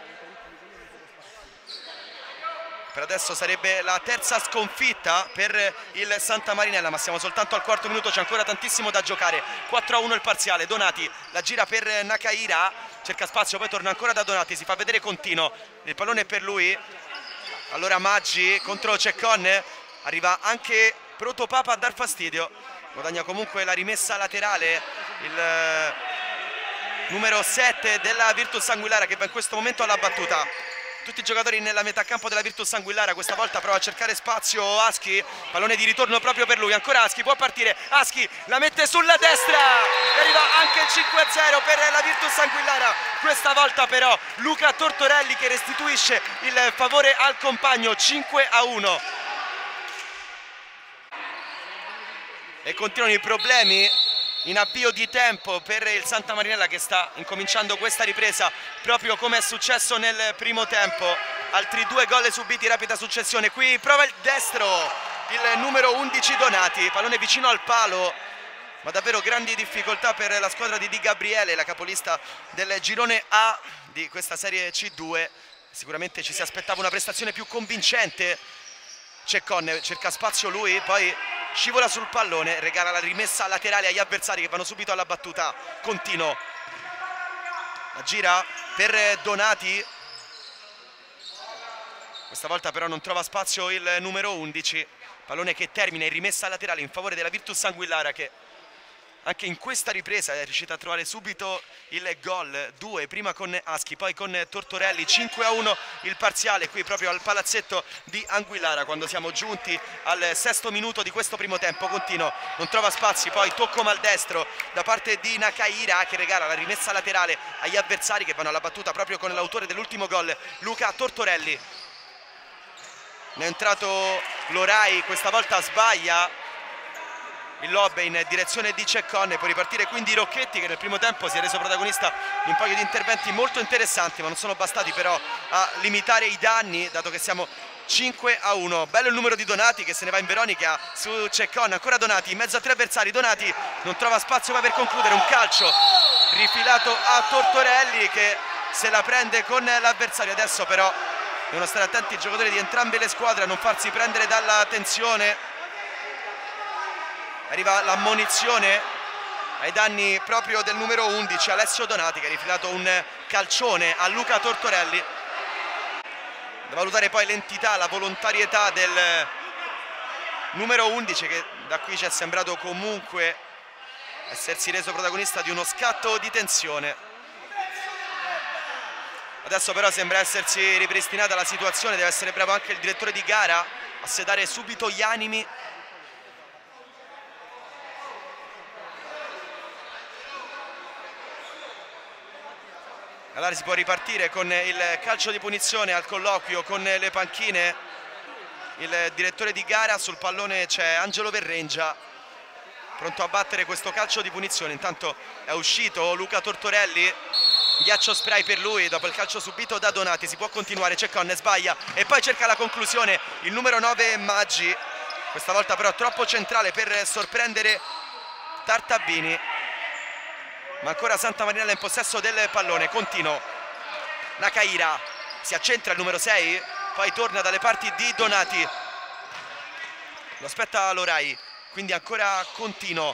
Per adesso sarebbe la terza sconfitta per il Santa Marinella, ma siamo soltanto al quarto minuto, c'è ancora tantissimo da giocare. Quattro a uno il parziale. Donati la gira per Nakaira, cerca spazio, poi torna ancora da Donati, si fa vedere Contino, il pallone è per lui. Allora Maggi contro Ceccon, arriva anche Protopapa a dar fastidio, guadagna comunque la rimessa laterale il numero sette della Virtus Anguillara, che va in questo momento alla battuta. Tutti i giocatori nella metà campo della Virtus Anguillara, questa volta prova a cercare spazio Aschi, pallone di ritorno proprio per lui, ancora Aschi, può partire, Aschi la mette sulla destra e arriva anche il cinque a zero per la Virtus Anguillara. Questa volta però Luca Tortorelli che restituisce il favore al compagno. Cinque a uno. E continuano i problemi in avvio di tempo per il Santa Marinella, che sta incominciando questa ripresa proprio come è successo nel primo tempo. Altri due gol subiti in rapida successione. Qui prova il destro, il numero undici Donati, pallone vicino al palo, ma davvero grandi difficoltà per la squadra di Di Gabriele, la capolista del girone A di questa Serie C due. Sicuramente ci si aspettava una prestazione più convincente. Ceccon cerca spazio lui, poi scivola sul pallone, regala la rimessa laterale agli avversari che vanno subito alla battuta. Contino la gira per Donati, questa volta però non trova spazio il numero undici, pallone che termina in rimessa laterale in favore della Virtus Anguillara, che anche in questa ripresa è riuscita a trovare subito il gol. Due prima con Aschi, poi con Tortorelli. Cinque a uno il parziale qui proprio al palazzetto di Anguillara, quando siamo giunti al sesto minuto di questo primo tempo. Contino non trova spazi, poi tocco maldestro da parte di Nakaira, che regala la rimessa laterale agli avversari che vanno alla battuta proprio con l'autore dell'ultimo gol, Luca Tortorelli. Ne è entrato Lorai, questa volta sbaglia il lob in direzione di Ceccon, e può ripartire quindi Rocchetti, che nel primo tempo si è reso protagonista di un paio di interventi molto interessanti, ma non sono bastati però a limitare i danni, dato che siamo cinque a uno. Bello il numero di Donati che se ne va in Veronica su Ceccon, ancora Donati in mezzo a tre avversari. Donati non trova spazio per concludere, un calcio rifilato a Tortorelli che se la prende con l'avversario. Adesso però devono stare attenti i giocatori di entrambe le squadre a non farsi prendere dalla tensione. Arriva l'ammonizione ai danni proprio del numero undici, Alessio Donati, che ha rifilato un calcione a Luca Tortorelli. Da valutare poi l'entità, la volontarietà del numero undici, che da qui ci è sembrato comunque essersi reso protagonista di uno scatto di tensione. Adesso però sembra essersi ripristinata la situazione, deve essere bravo anche il direttore di gara a sedare subito gli animi. Allora si può ripartire con il calcio di punizione al colloquio con le panchine. Il direttore di gara, sul pallone c'è Angelo Verrengia, pronto a battere questo calcio di punizione. Intanto è uscito Luca Tortorelli, ghiaccio spray per lui dopo il calcio subito da Donati. Si può continuare, Ceccon sbaglia e poi cerca la conclusione il numero nove Maggi, questa volta però troppo centrale per sorprendere Tartabini. Ma ancora Santa Marinella in possesso del pallone. Contino, Nakaira si accentra il numero sei, poi torna dalle parti di Donati, lo aspetta Lorai, quindi ancora Contino,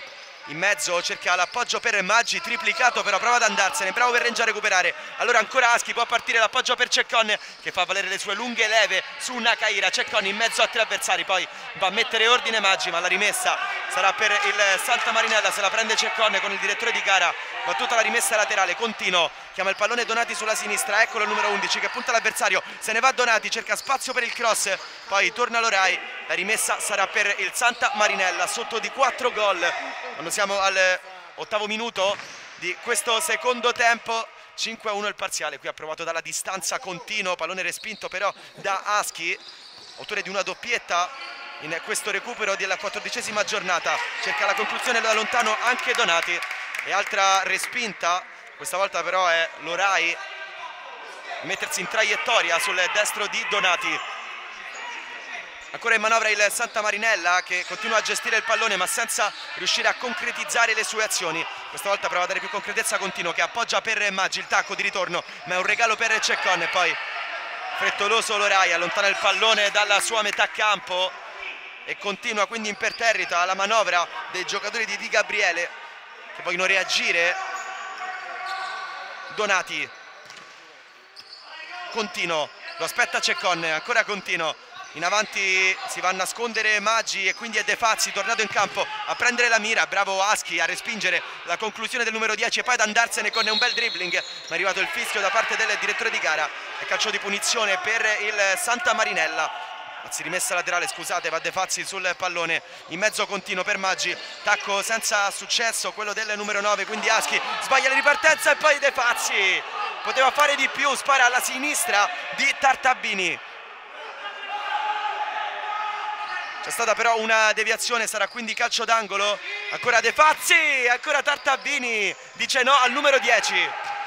in mezzo, cerca l'appoggio per Maggi, triplicato però, prova ad andarsene, bravo Verrengia a recuperare. Allora ancora Aschi, può partire l'appoggio per Ceccon che fa valere le sue lunghe leve su Nakaira. Ceccon in mezzo a tre avversari, poi va a mettere ordine Maggi, ma la rimessa sarà per il Santa Marinella, se la prende Ceccon con il direttore di gara. Battuta la rimessa laterale, Contino chiama il pallone Donati sulla sinistra, eccolo il numero undici che punta l'avversario, se ne va Donati, cerca spazio per il cross, poi torna Lorai, la rimessa sarà per il Santa Marinella sotto di quattro gol quando siamo all'ottavo minuto di questo secondo tempo. Cinque a uno il parziale, qui approvato dalla distanza Contino, pallone respinto però da Aschi, autore di una doppietta in questo recupero della quattordicesima giornata. Cerca la conclusione da lontano anche Donati e altra respinta, questa volta però è Lorai a mettersi in traiettoria sul destro di Donati. Ancora in manovra il Santa Marinella che continua a gestire il pallone ma senza riuscire a concretizzare le sue azioni. Questa volta prova a dare più concretezza Contino che appoggia per Maggi, il tacco di ritorno ma è un regalo per Ceccon e poi frettoloso Lorai allontana il pallone dalla sua metà campo e continua quindi imperterrita la manovra dei giocatori di Di Gabriele che vogliono reagire. Donati, Contino, lo aspetta Ceccon, ancora Contino. In avanti si va a nascondere Maggi e quindi è De Fazzi tornato in campo a prendere la mira, bravo Aschi a respingere la conclusione del numero dieci e poi ad andarsene con un bel dribbling, ma è arrivato il fischio da parte del direttore di gara e calcio di punizione per il Santa Marinella. Anzi, rimessa laterale, scusate, va De Fazzi sul pallone, in mezzo Contino per Maggi, tacco senza successo quello del numero nove, quindi Aschi sbaglia la ripartenza e poi De Fazzi poteva fare di più, spara alla sinistra di Tartabini. C'è stata però una deviazione, sarà quindi calcio d'angolo. Ancora De Fazzi, ancora Tartabini dice no al numero dieci.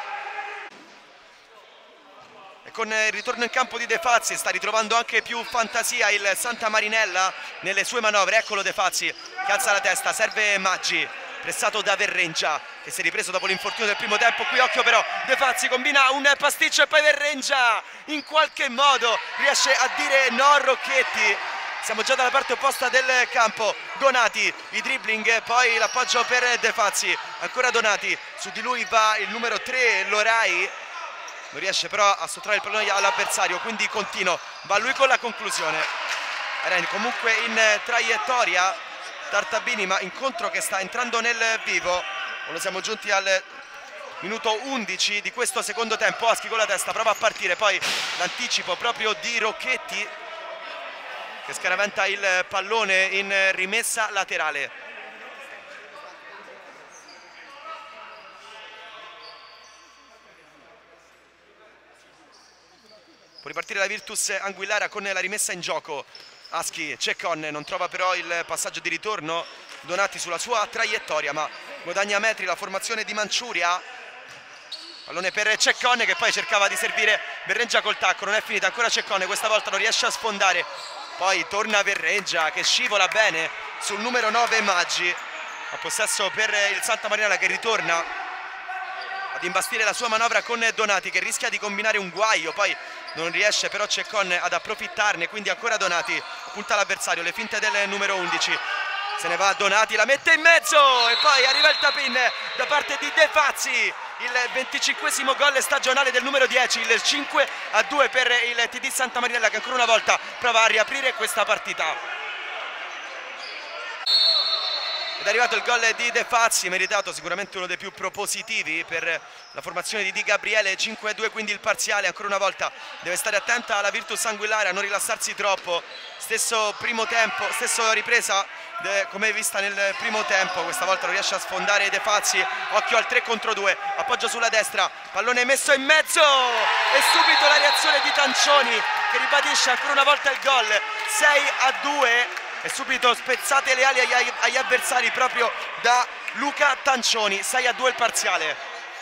E con il ritorno in campo di De Fazzi sta ritrovando anche più fantasia il Santa Marinella nelle sue manovre. Eccolo De Fazzi che alza la testa, serve Maggi, pressato da Verrengia che si è ripreso dopo l'infortunio del primo tempo. Qui occhio però, De Fazzi combina un pasticcio e poi Verrengia in qualche modo riesce a dire no a Rocchetti. Siamo già dalla parte opposta del campo. Donati, i dribbling, poi l'appoggio per De Fazzi. Ancora Donati, su di lui va il numero tre, Lorai. Non riesce però a sottrarre il pallone all'avversario, quindi Contino. Va lui con la conclusione. Era comunque in traiettoria Tartabini, ma incontro che sta entrando nel vivo. Ora siamo giunti al minuto undici di questo secondo tempo. Aschi con la testa, prova a partire, poi l'anticipo proprio di Rocchetti che scaraventa il pallone in rimessa laterale. Può ripartire la Virtus Anguillara con la rimessa in gioco. Aschi, Ceccon non trova però il passaggio di ritorno. Donati sulla sua traiettoria ma guadagna metri la formazione di Manciuria. Pallone per Ceccon che poi cercava di servire Verrengia col tacco, non è finita, ancora Ceccon, questa volta non riesce a sfondare. Poi torna Verrengia che scivola bene sul numero nove Maggi, a possesso per il Santa Marinella che ritorna ad imbastire la sua manovra con Donati che rischia di combinare un guaio, poi non riesce però Ceccon ad approfittarne, quindi ancora Donati punta l'avversario, le finte del numero undici, se ne va Donati, la mette in mezzo e poi arriva il tap-in da parte di De Fazzi. Il venticinquesimo gol stagionale del numero dieci, il cinque a due per il T D Santa Marinella che ancora una volta prova a riaprire questa partita. Ed è arrivato il gol di De Fazzi, meritato, sicuramente uno dei più propositivi per la formazione di Di Gabriele. Cinque a due quindi il parziale, ancora una volta deve stare attenta alla Virtus Anguillara a non rilassarsi troppo. Stesso primo tempo, stesso ripresa come vista nel primo tempo, questa volta non riesce a sfondare De Fazzi. Occhio al tre contro due, appoggio sulla destra, pallone messo in mezzo e subito la reazione di Tancioni che ribadisce ancora una volta il gol. Sei a due e subito spezzate le ali agli, agli avversari proprio da Luca Tancioni. Sei a due il parziale.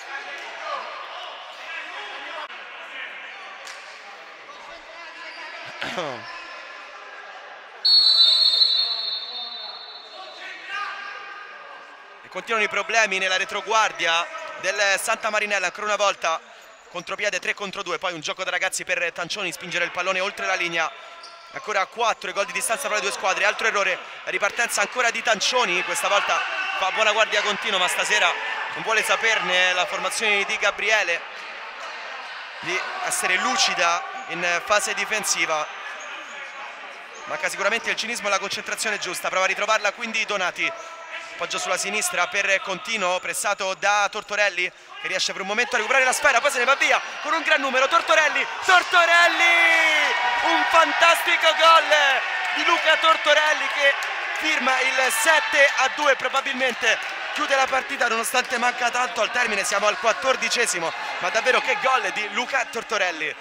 E continuano i problemi nella retroguardia del Santa Marinella, ancora una volta contropiede tre contro due, poi un gioco da ragazzi per Tancioni, spingere il pallone oltre la linea. Ancora quattro i gol di distanza tra le due squadre, altro errore, la ripartenza ancora di Tancioni, questa volta fa buona guardia continua, ma stasera non vuole saperne. La formazione di Gabriele di essere lucida in fase difensiva, manca sicuramente il cinismo e la concentrazione giusta. Prova a ritrovarla quindi Donati, appoggio sulla sinistra per Contino, pressato da Tortorelli che riesce per un momento a recuperare la sfera, poi se ne va via con un gran numero. Tortorelli, Tortorelli, un fantastico gol di Luca Tortorelli che firma il sette a due, probabilmente chiude la partita nonostante manca tanto al termine. Siamo al quattordicesimo, ma davvero che gol di Luca Tortorelli.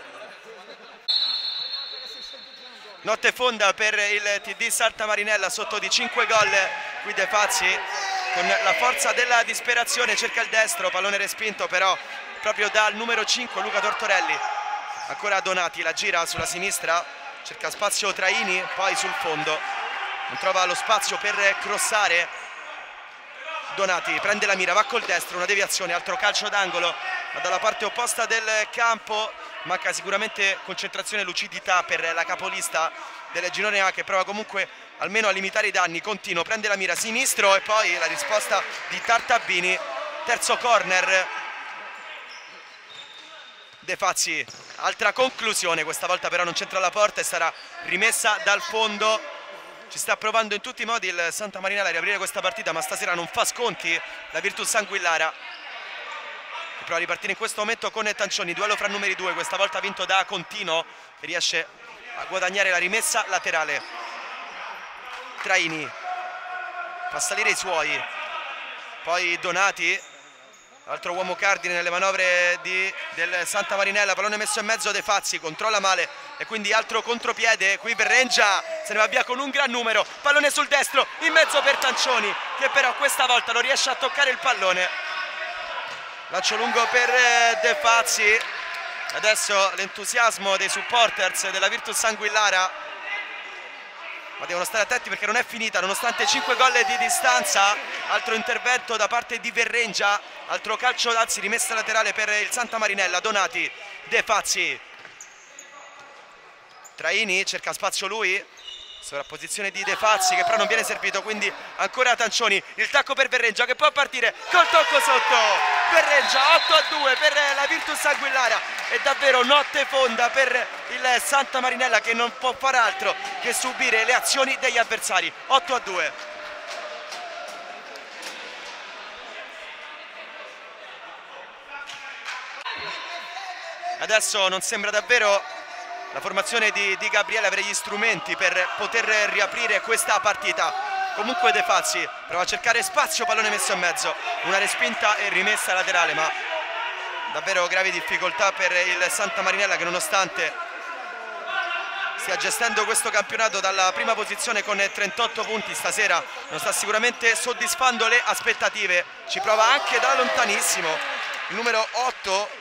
Notte fonda per il T D Santa Marinella, sotto di cinque gol. Qui De Fazzi con la forza della disperazione cerca il destro, pallone respinto però proprio dal numero cinque Luca Tortorelli. Ancora Donati, la gira sulla sinistra, cerca spazio Traini, poi sul fondo non trova lo spazio per crossare. Donati prende la mira, va col destro, una deviazione, altro calcio d'angolo ma dalla parte opposta del campo. Manca sicuramente concentrazione e lucidità per la capolista del girone A, che prova comunque almeno a limitare i danni. Contino, prende la mira sinistro e poi la risposta di Tartabini. Terzo corner. De Fazzi, altra conclusione, questa volta però non c'entra la porta e sarà rimessa dal fondo. Ci sta provando in tutti i modi il Santa Marinella a riaprire questa partita, ma stasera non fa sconti la Virtus Anguillara, che prova a ripartire in questo momento con Tancioni. Duello fra numeri due, questa volta vinto da Contino, che riesce a guadagnare la rimessa laterale. Traini fa salire i suoi, poi Donati, altro uomo cardine nelle manovre di, del Santa Marinella. Pallone messo in mezzo, De Fazzi controlla male e quindi altro contropiede. Qui Verrengia se ne va via con un gran numero, pallone sul destro in mezzo per Tancioni, che però questa volta non riesce a toccare il pallone. Lancio lungo per De Fazzi. Adesso l'entusiasmo dei supporters della Virtus Anguillara, ma devono stare attenti perché non è finita nonostante cinque gol di distanza. Altro intervento da parte di Verrengia, altro calcio, anzi rimessa laterale per il Santa Marinella. Donati, De Fazzi, Traini cerca spazio lui, sovrapposizione di De Fazzi che però non viene servito, quindi ancora Tancioni, il tacco per Verrengia che può partire col tocco sotto. Verrengia, otto a due per la Virtus Anguillara. È davvero notte fonda per il Santa Marinella, che non può far altro che subire le azioni degli avversari. Otto a due. Adesso non sembra davvero la formazione di, di Gabriele avere gli strumenti per poter riaprire questa partita. Comunque De Fazzi prova a cercare spazio, pallone messo in mezzo, una respinta e rimessa laterale, ma davvero gravi difficoltà per il Santa Marinella, che nonostante stia gestendo questo campionato dalla prima posizione con trentotto punti, stasera non sta sicuramente soddisfando le aspettative. Ci prova anche da lontanissimo il numero otto,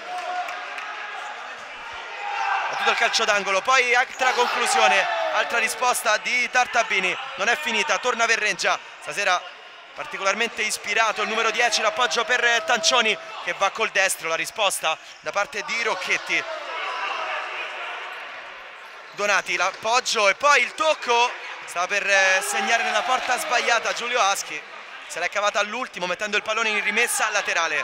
battuto il calcio d'angolo, poi altra conclusione, altra risposta di Tartabini, non è finita, torna Verrengia, stasera particolarmente ispirato il numero dieci, l'appoggio per Tancioni che va col destro, la risposta da parte di Rocchetti. Donati, l'appoggio e poi il tocco, stava per segnare nella porta sbagliata Giulio Aschi, se l'è cavata all'ultimo mettendo il pallone in rimessa laterale.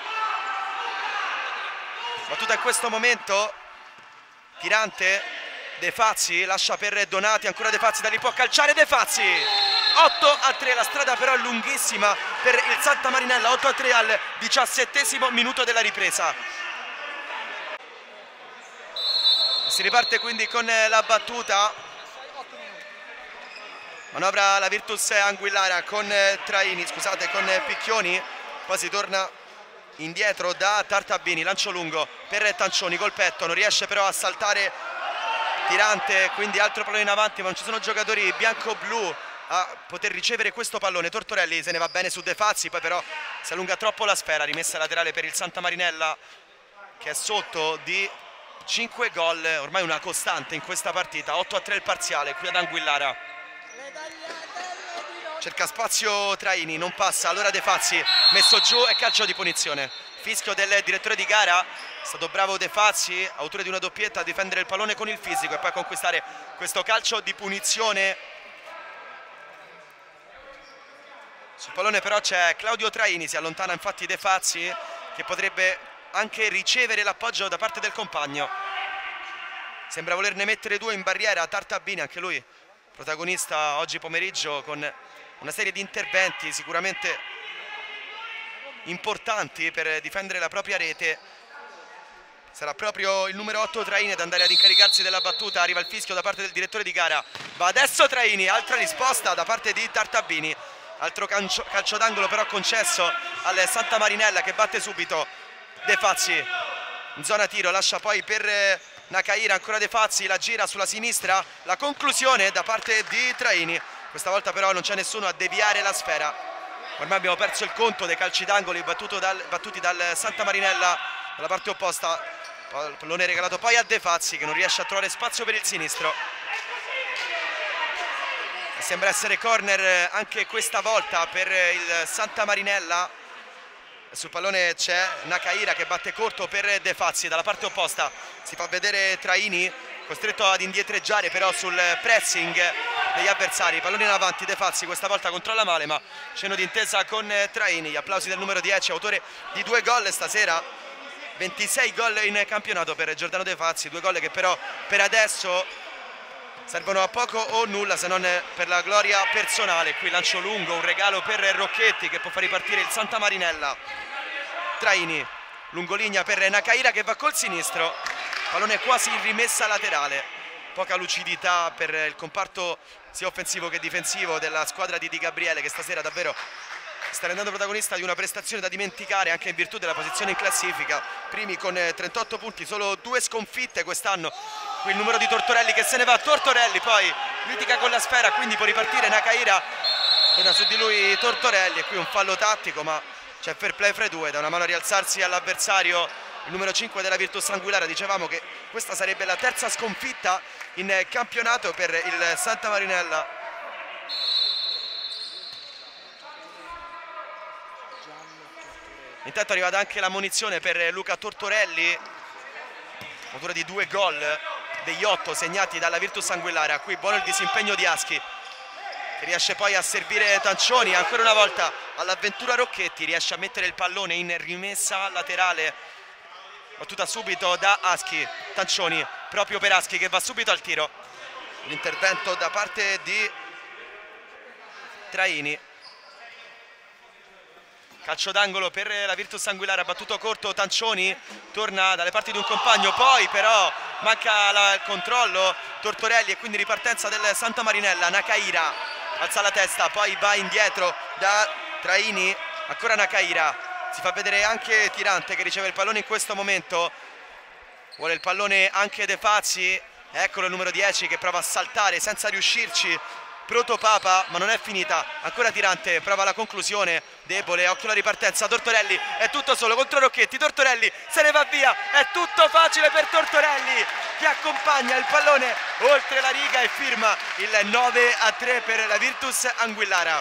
Battuta in questo momento, tirante De Fazzi, lascia per Donati, ancora De Fazzi, da lì può calciare De Fazzi. otto a tre, la strada però è lunghissima per il Santa Marinella. Otto a tre al diciassettesimo minuto della ripresa. Si riparte quindi con la battuta, manovra la Virtus Anguillara con Traini, scusate, con Picchioni, poi si torna indietro da Tartabini, lancio lungo per Tancioni col petto, non riesce però a saltare tirante, quindi altro pallone in avanti, ma non ci sono giocatori bianco-blu a poter ricevere questo pallone. Tortorelli se ne va bene su De Fazzi, poi però si allunga troppo la sfera, rimessa laterale per il Santa Marinella, che è sotto di cinque gol, ormai una costante in questa partita. Otto a tre il parziale qui ad Anguillara. Cerca spazio Traini, non passa, allora De Fazzi messo giù e calcio di punizione. Fischio del direttore di gara, è stato bravo De Fazzi, autore di una doppietta, a difendere il pallone con il fisico e poi a conquistare questo calcio di punizione. Sul pallone però c'è Claudio Traini, si allontana infatti De Fazzi, che potrebbe anche ricevere l'appoggio da parte del compagno. Sembra volerne mettere due in barriera Tartabini, anche lui protagonista oggi pomeriggio con una serie di interventi sicuramente importanti per difendere la propria rete. Sarà proprio il numero otto Traini ad andare ad incaricarsi della battuta. Arriva il fischio da parte del direttore di gara. Va adesso Traini, altra risposta da parte di Tartabini. Altro calcio, calcio d'angolo però concesso al Santa Marinella, che batte subito De Fazzi in zona tiro, lascia poi per Nakaira, ancora De Fazzi, la gira sulla sinistra, la conclusione da parte di Traini. Questa volta però non c'è nessuno a deviare la sfera. Ormai abbiamo perso il conto dei calci d'angolo dal, battuti dal Santa Marinella dalla parte opposta. Il pallone regalato poi a De Fazzi, che non riesce a trovare spazio per il sinistro. Sembra essere corner anche questa volta per il Santa Marinella. Sul pallone c'è Nakaira che batte corto per De Fazzi. Dalla parte opposta si fa vedere Traini, costretto ad indietreggiare però sul pressing degli avversari. Pallone in avanti, De Fazzi questa volta controlla male, ma cenno d'intesa con Traini. Gli applausi del numero dieci, autore di due gol stasera, ventisei gol in campionato per Giordano De Fazzi. Due gol che però per adesso servono a poco o nulla, se non per la gloria personale. Qui lancio lungo, un regalo per Rocchetti che può far ripartire il Santa Marinella. Traini, lungolinea per Nakaira che va col sinistro, pallone quasi in rimessa laterale. Poca lucidità per il comparto sia offensivo che difensivo della squadra di Di Gabriele, che stasera davvero sta rendendo protagonista di una prestazione da dimenticare, anche in virtù della posizione in classifica. Primi con trentotto punti, solo due sconfitte quest'anno. Qui il numero di Tortorelli che se ne va. Tortorelli poi litiga con la sfera, quindi può ripartire Nakaira. Torna su di lui Tortorelli, e qui un fallo tattico, ma c'è fair play fra i due. Da una mano a rialzarsi all'avversario il numero cinque della Virtus Anguillara. Dicevamo che questa sarebbe la terza sconfitta in campionato per il Santa Marinella. Intanto è arrivata anche la munizione per Luca Tortorelli, autore di due gol degli otto segnati dalla Virtus Anguillara. Qui buono il disimpegno di Aschi, che riesce poi a servire Tancioni. Ancora una volta all'avventura Rocchetti, riesce a mettere il pallone in rimessa laterale, battuta subito da Aschi. Tancioni proprio per Aschi, che va subito al tiro. L'intervento da parte di Traini. Calcio d'angolo per la Virtus Anguillara, battuto corto Tancioni, torna dalle parti di un compagno, poi però manca la, il controllo Tortorelli, e quindi ripartenza del Santa Marinella. Nakaira alza la testa, poi va indietro da Traini, ancora Nakaira. Si fa vedere anche Tirante che riceve il pallone in questo momento. Vuole il pallone anche De Fazzi, eccolo il numero dieci che prova a saltare senza riuscirci. Protopapa, ma non è finita. Ancora Tirante, prova la conclusione, debole, occhio alla ripartenza. Tortorelli è tutto solo contro Rocchetti. Tortorelli se ne va via, è tutto facile per Tortorelli, che accompagna il pallone oltre la riga e firma il nove a tre per la Virtus Anguillara.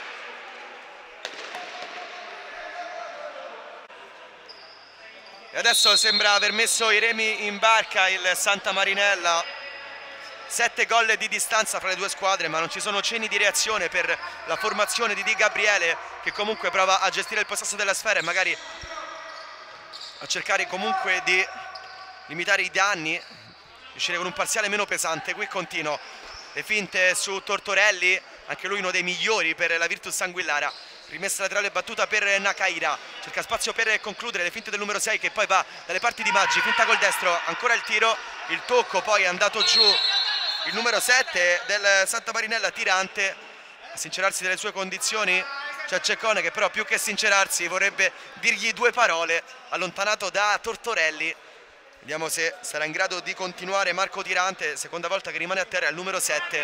E adesso sembra aver messo i remi in barca il Santa Marinella. Sette gol di distanza fra le due squadre, ma non ci sono cenni di reazione per la formazione di Di Gabriele, che comunque prova a gestire il possesso della sfera e magari a cercare comunque di limitare i danni, riuscire con un parziale meno pesante. Qui continuo le finte su Tortorelli, anche lui uno dei migliori per la Virtus Anguillara. Rimessa laterale battuta per Nakaira, cerca spazio per concludere le finte del numero sei, che poi va dalle parti di Maggi, finta col destro, ancora il tiro, il tocco, poi è andato giù il numero sette del Santa Marinella, Tirante, a sincerarsi delle sue condizioni. C'è Ceccone che però più che sincerarsi vorrebbe dirgli due parole, allontanato da Tortorelli. Vediamo se sarà in grado di continuare Marco Tirante, seconda volta che rimane a terra al numero sette.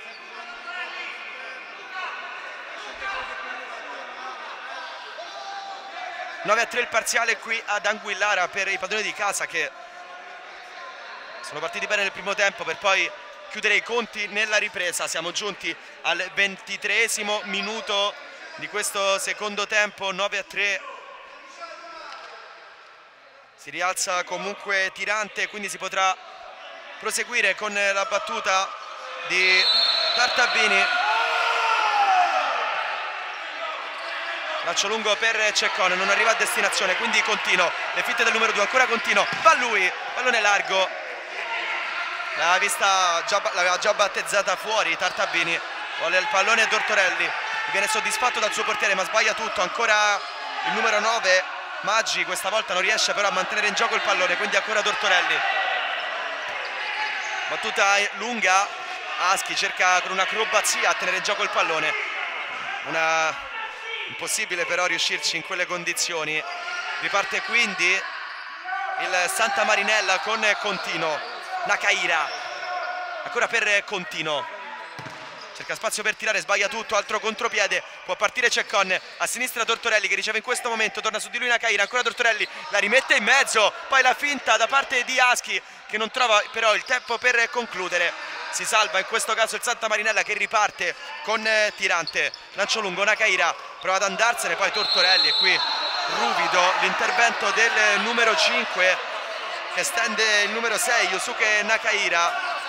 nove a tre il parziale qui ad Anguillara per i padroni di casa, che sono partiti bene nel primo tempo per poi chiudere i conti nella ripresa. Siamo giunti al ventitreesimo minuto di questo secondo tempo, nove a tre. Si rialza comunque Tirante, quindi si potrà proseguire con la battuta di Tartabini. lancio lungo per Ceccone, non arriva a destinazione, quindi Contino, le finte del numero due, ancora Contino, va lui, pallone largo, l'aveva vista, già, l'aveva già battezzata fuori Tartabini, vuole il pallone Tortorelli, viene soddisfatto dal suo portiere ma sbaglia tutto, ancora il numero nove, Maggi, questa volta non riesce però a mantenere in gioco il pallone, quindi ancora Tortorelli, battuta lunga, Aschi cerca con un'acrobazia a tenere in gioco il pallone, una... impossibile però riuscirci in quelle condizioni. Riparte quindi il Santa Marinella con Contino, Nakaira, ancora per Contino, cerca spazio per tirare, sbaglia tutto, altro contropiede, può partire Ceccone, a sinistra Tortorelli che riceve in questo momento, torna su di lui Nakaira, ancora Tortorelli, la rimette in mezzo, poi la finta da parte di Aschi che non trova però il tempo per concludere. Si salva in questo caso il Santa Marinella che riparte con eh, Tirante, lancio lungo, Nakaira prova ad andarsene, poi Tortorelli, e qui ruvido l'intervento del numero cinque che stende il numero sei, Yusuke Nakaira.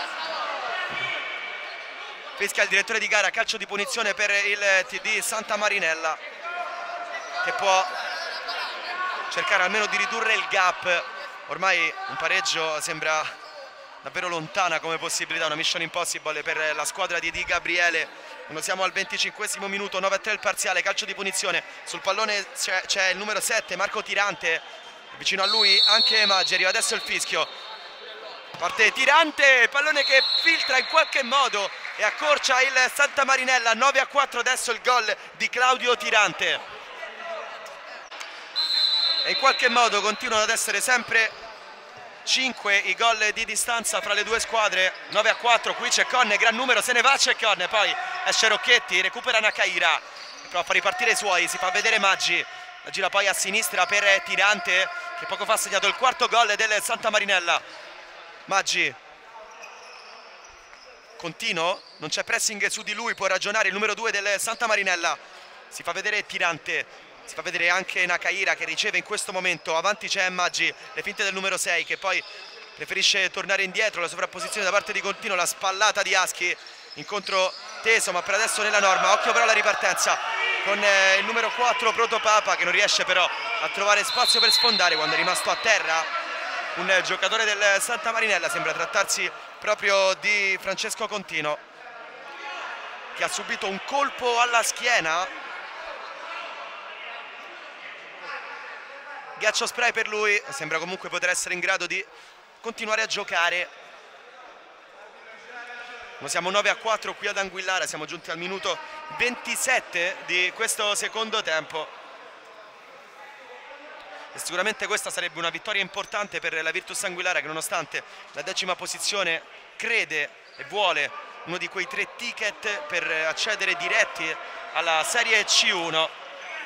Fischia il direttore di gara, calcio di punizione per il T D Santa Marinella che può cercare almeno di ridurre il gap, ormai un pareggio sembra davvero lontana come possibilità, una mission impossible per la squadra di Di Gabriele. Quando siamo al venticinquesimo minuto, nove a tre il parziale, calcio di punizione, sul pallone c'è il numero sette, Marco Tirante, vicino a lui anche Maggi, arriva adesso il fischio, parte Tirante, pallone che filtra in qualche modo e accorcia il Santa Marinella, nove a quattro adesso il gol di Claudio Tirante. E in qualche modo continuano ad essere sempre cinque i gol di distanza fra le due squadre, nove a quattro, qui Ceccone, gran numero, se ne va Ceccone, poi esce Rocchetti, recupera Nakaira, prova a far ripartire i suoi, si fa vedere Maggi, la gira poi a sinistra per Tirante che poco fa ha segnato il quarto gol del Santa Marinella. Maggi, Contino, non c'è pressing su di lui, può ragionare il numero due del Santa Marinella, si fa vedere Tirante, si fa vedere anche Nakaira che riceve in questo momento, avanti c'è Maggi, le finte del numero sei che poi preferisce tornare indietro, la sovrapposizione da parte di Contino, la spallata di Aschi, incontro teso ma per adesso nella norma, occhio però alla ripartenza con eh, il numero quattro Protopapa che non riesce però a trovare spazio per sfondare quando è rimasto a terra un eh, giocatore del Santa Marinella, sembra trattarsi proprio di Francesco Contino che ha subito un colpo alla schiena. Ghiaccio spray per lui, sembra comunque poter essere in grado di continuare a giocare. Noi siamo nove a quattro qui ad Anguillara, siamo giunti al minuto ventisette di questo secondo tempo. E sicuramente questa sarebbe una vittoria importante per la Virtus Anguillara che nonostante la decima posizione crede e vuole uno di quei tre ticket per accedere diretti alla Serie C uno.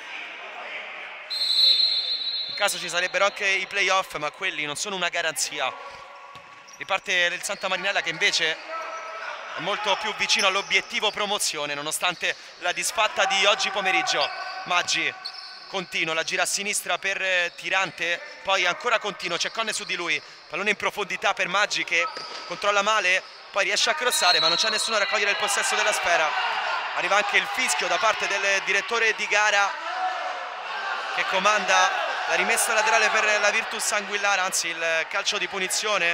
In caso ci sarebbero anche i playoff, ma quelli non sono una garanzia. Riparte il Santa Marinella che invece è molto più vicino all'obiettivo promozione nonostante la disfatta di oggi pomeriggio. Maggi, Contino, la gira a sinistra per Tirante, poi ancora Contino, Ceccone su di lui, pallone in profondità per Maggi che controlla male, poi riesce a crossare ma non c'è nessuno a raccogliere il possesso della sfera. Arriva anche il fischio da parte del direttore di gara che comanda la rimessa laterale per la Virtus Anguillara, anzi il calcio di punizione.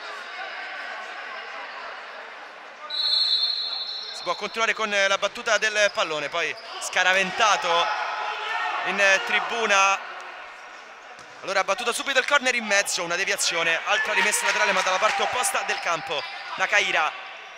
Si può continuare con la battuta del pallone, poi scaraventato in tribuna. Allora ha battuto subito il corner in mezzo, una deviazione, altra rimessa laterale ma dalla parte opposta del campo. Nakaira,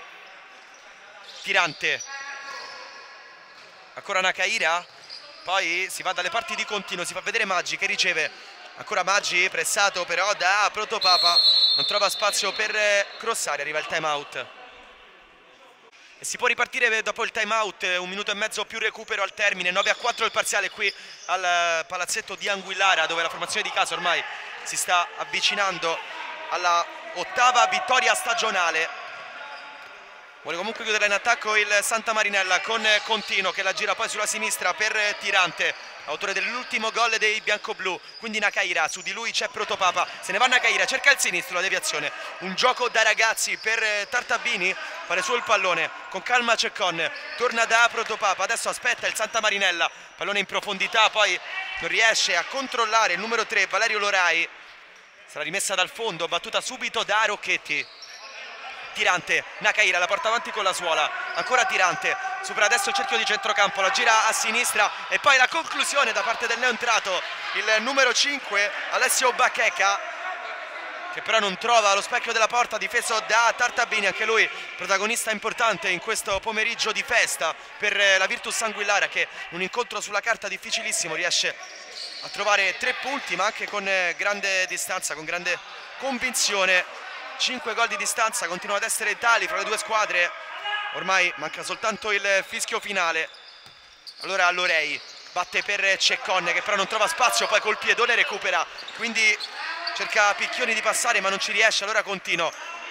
Tirante, ancora Nakaira. Poi si va dalle parti di Contino, si fa vedere Maggi che riceve, ancora Maggi pressato però da Protopapa, non trova spazio per crossare, arriva il time out. E si può ripartire dopo il time out, un minuto e mezzo più recupero al termine, nove a quattro il parziale qui al palazzetto di Anguillara dove la formazione di casa ormai si sta avvicinando alla ottava vittoria stagionale. Vuole comunque chiudere in attacco il Santa Marinella con Contino che la gira poi sulla sinistra per Tirante, autore dell'ultimo gol dei biancoblù. Quindi Nakaira, su di lui c'è Protopapa, se ne va Nakaira, cerca il sinistro, la deviazione. Un gioco da ragazzi per Tartabini, fare su il pallone, con calma Ceccon, torna da Protopapa, adesso aspetta il Santa Marinella, pallone in profondità, poi non riesce a controllare il numero tre Valerio Lorai. Sarà rimessa dal fondo, battuta subito da Rocchetti. Tirante, Nakaira la porta avanti con la suola, ancora Tirante, supera adesso il cerchio di centrocampo, la gira a sinistra e poi la conclusione da parte del neoentrato, il numero cinque Alessio Bacheca, che però non trova lo specchio della porta, difeso da Tartabini, anche lui protagonista importante in questo pomeriggio di festa per la Virtus Anguillara, che in un incontro sulla carta difficilissimo riesce a trovare tre punti, ma anche con grande distanza, con grande convinzione. cinque gol di distanza continuano ad essere tali fra le due squadre, ormai manca soltanto il fischio finale. Allora Lorei batte per Ceccon che però non trova spazio, poi col piedone recupera, quindi cerca Picchioni di passare ma non ci riesce, allora Contino,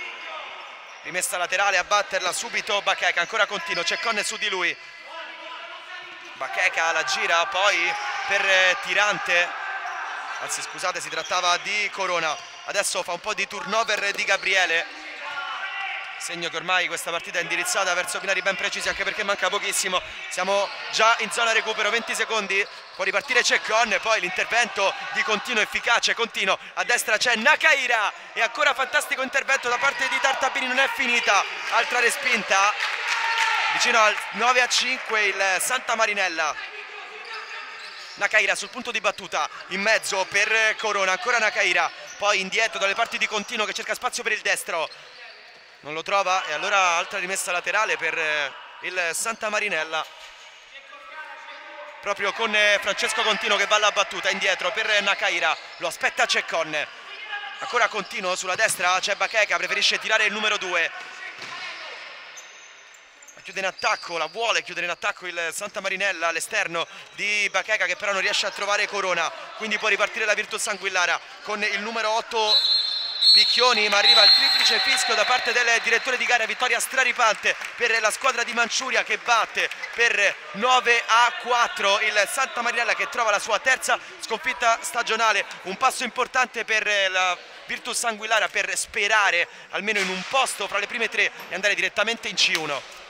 rimessa laterale a batterla subito Bacheca, ancora Contino, Ceccon su di lui, Bacheca la gira poi per Tirante, anzi scusate, si trattava di Corona. Adesso fa un po' di turnover di Gabriele, segno che ormai questa partita è indirizzata verso binari ben precisi, anche perché manca pochissimo, siamo già in zona recupero, venti secondi, può ripartire Ceccon, poi l'intervento di Contino efficace, Contino, a destra c'è Nakaira e ancora fantastico intervento da parte di Tartabini, non è finita, altra respinta, vicino al nove a cinque il Santa Marinella. Nakaira sul punto di battuta, in mezzo per Corona, ancora Nakaira, poi indietro dalle parti di Contino che cerca spazio per il destro, non lo trova e allora altra rimessa laterale per il Santa Marinella, proprio con Francesco Contino che va alla battuta, indietro per Nakaira, lo aspetta Ceccon, ancora Contino sulla destra, c'è Bacheca, preferisce tirare il numero due, chiude in attacco, la vuole chiudere in attacco il Santa Marinella all'esterno di Bacheca che però non riesce a trovare Corona, quindi può ripartire la Virtus Anguillara con il numero otto Picchioni, ma arriva il triplice fischio da parte del direttore di gara, vittoria straripante per la squadra di Manciuria che batte per nove a quattro il Santa Marinella, che trova la sua terza sconfitta stagionale, un passo importante per la Virtus Anguillara per sperare almeno in un posto fra le prime tre e andare direttamente in C uno.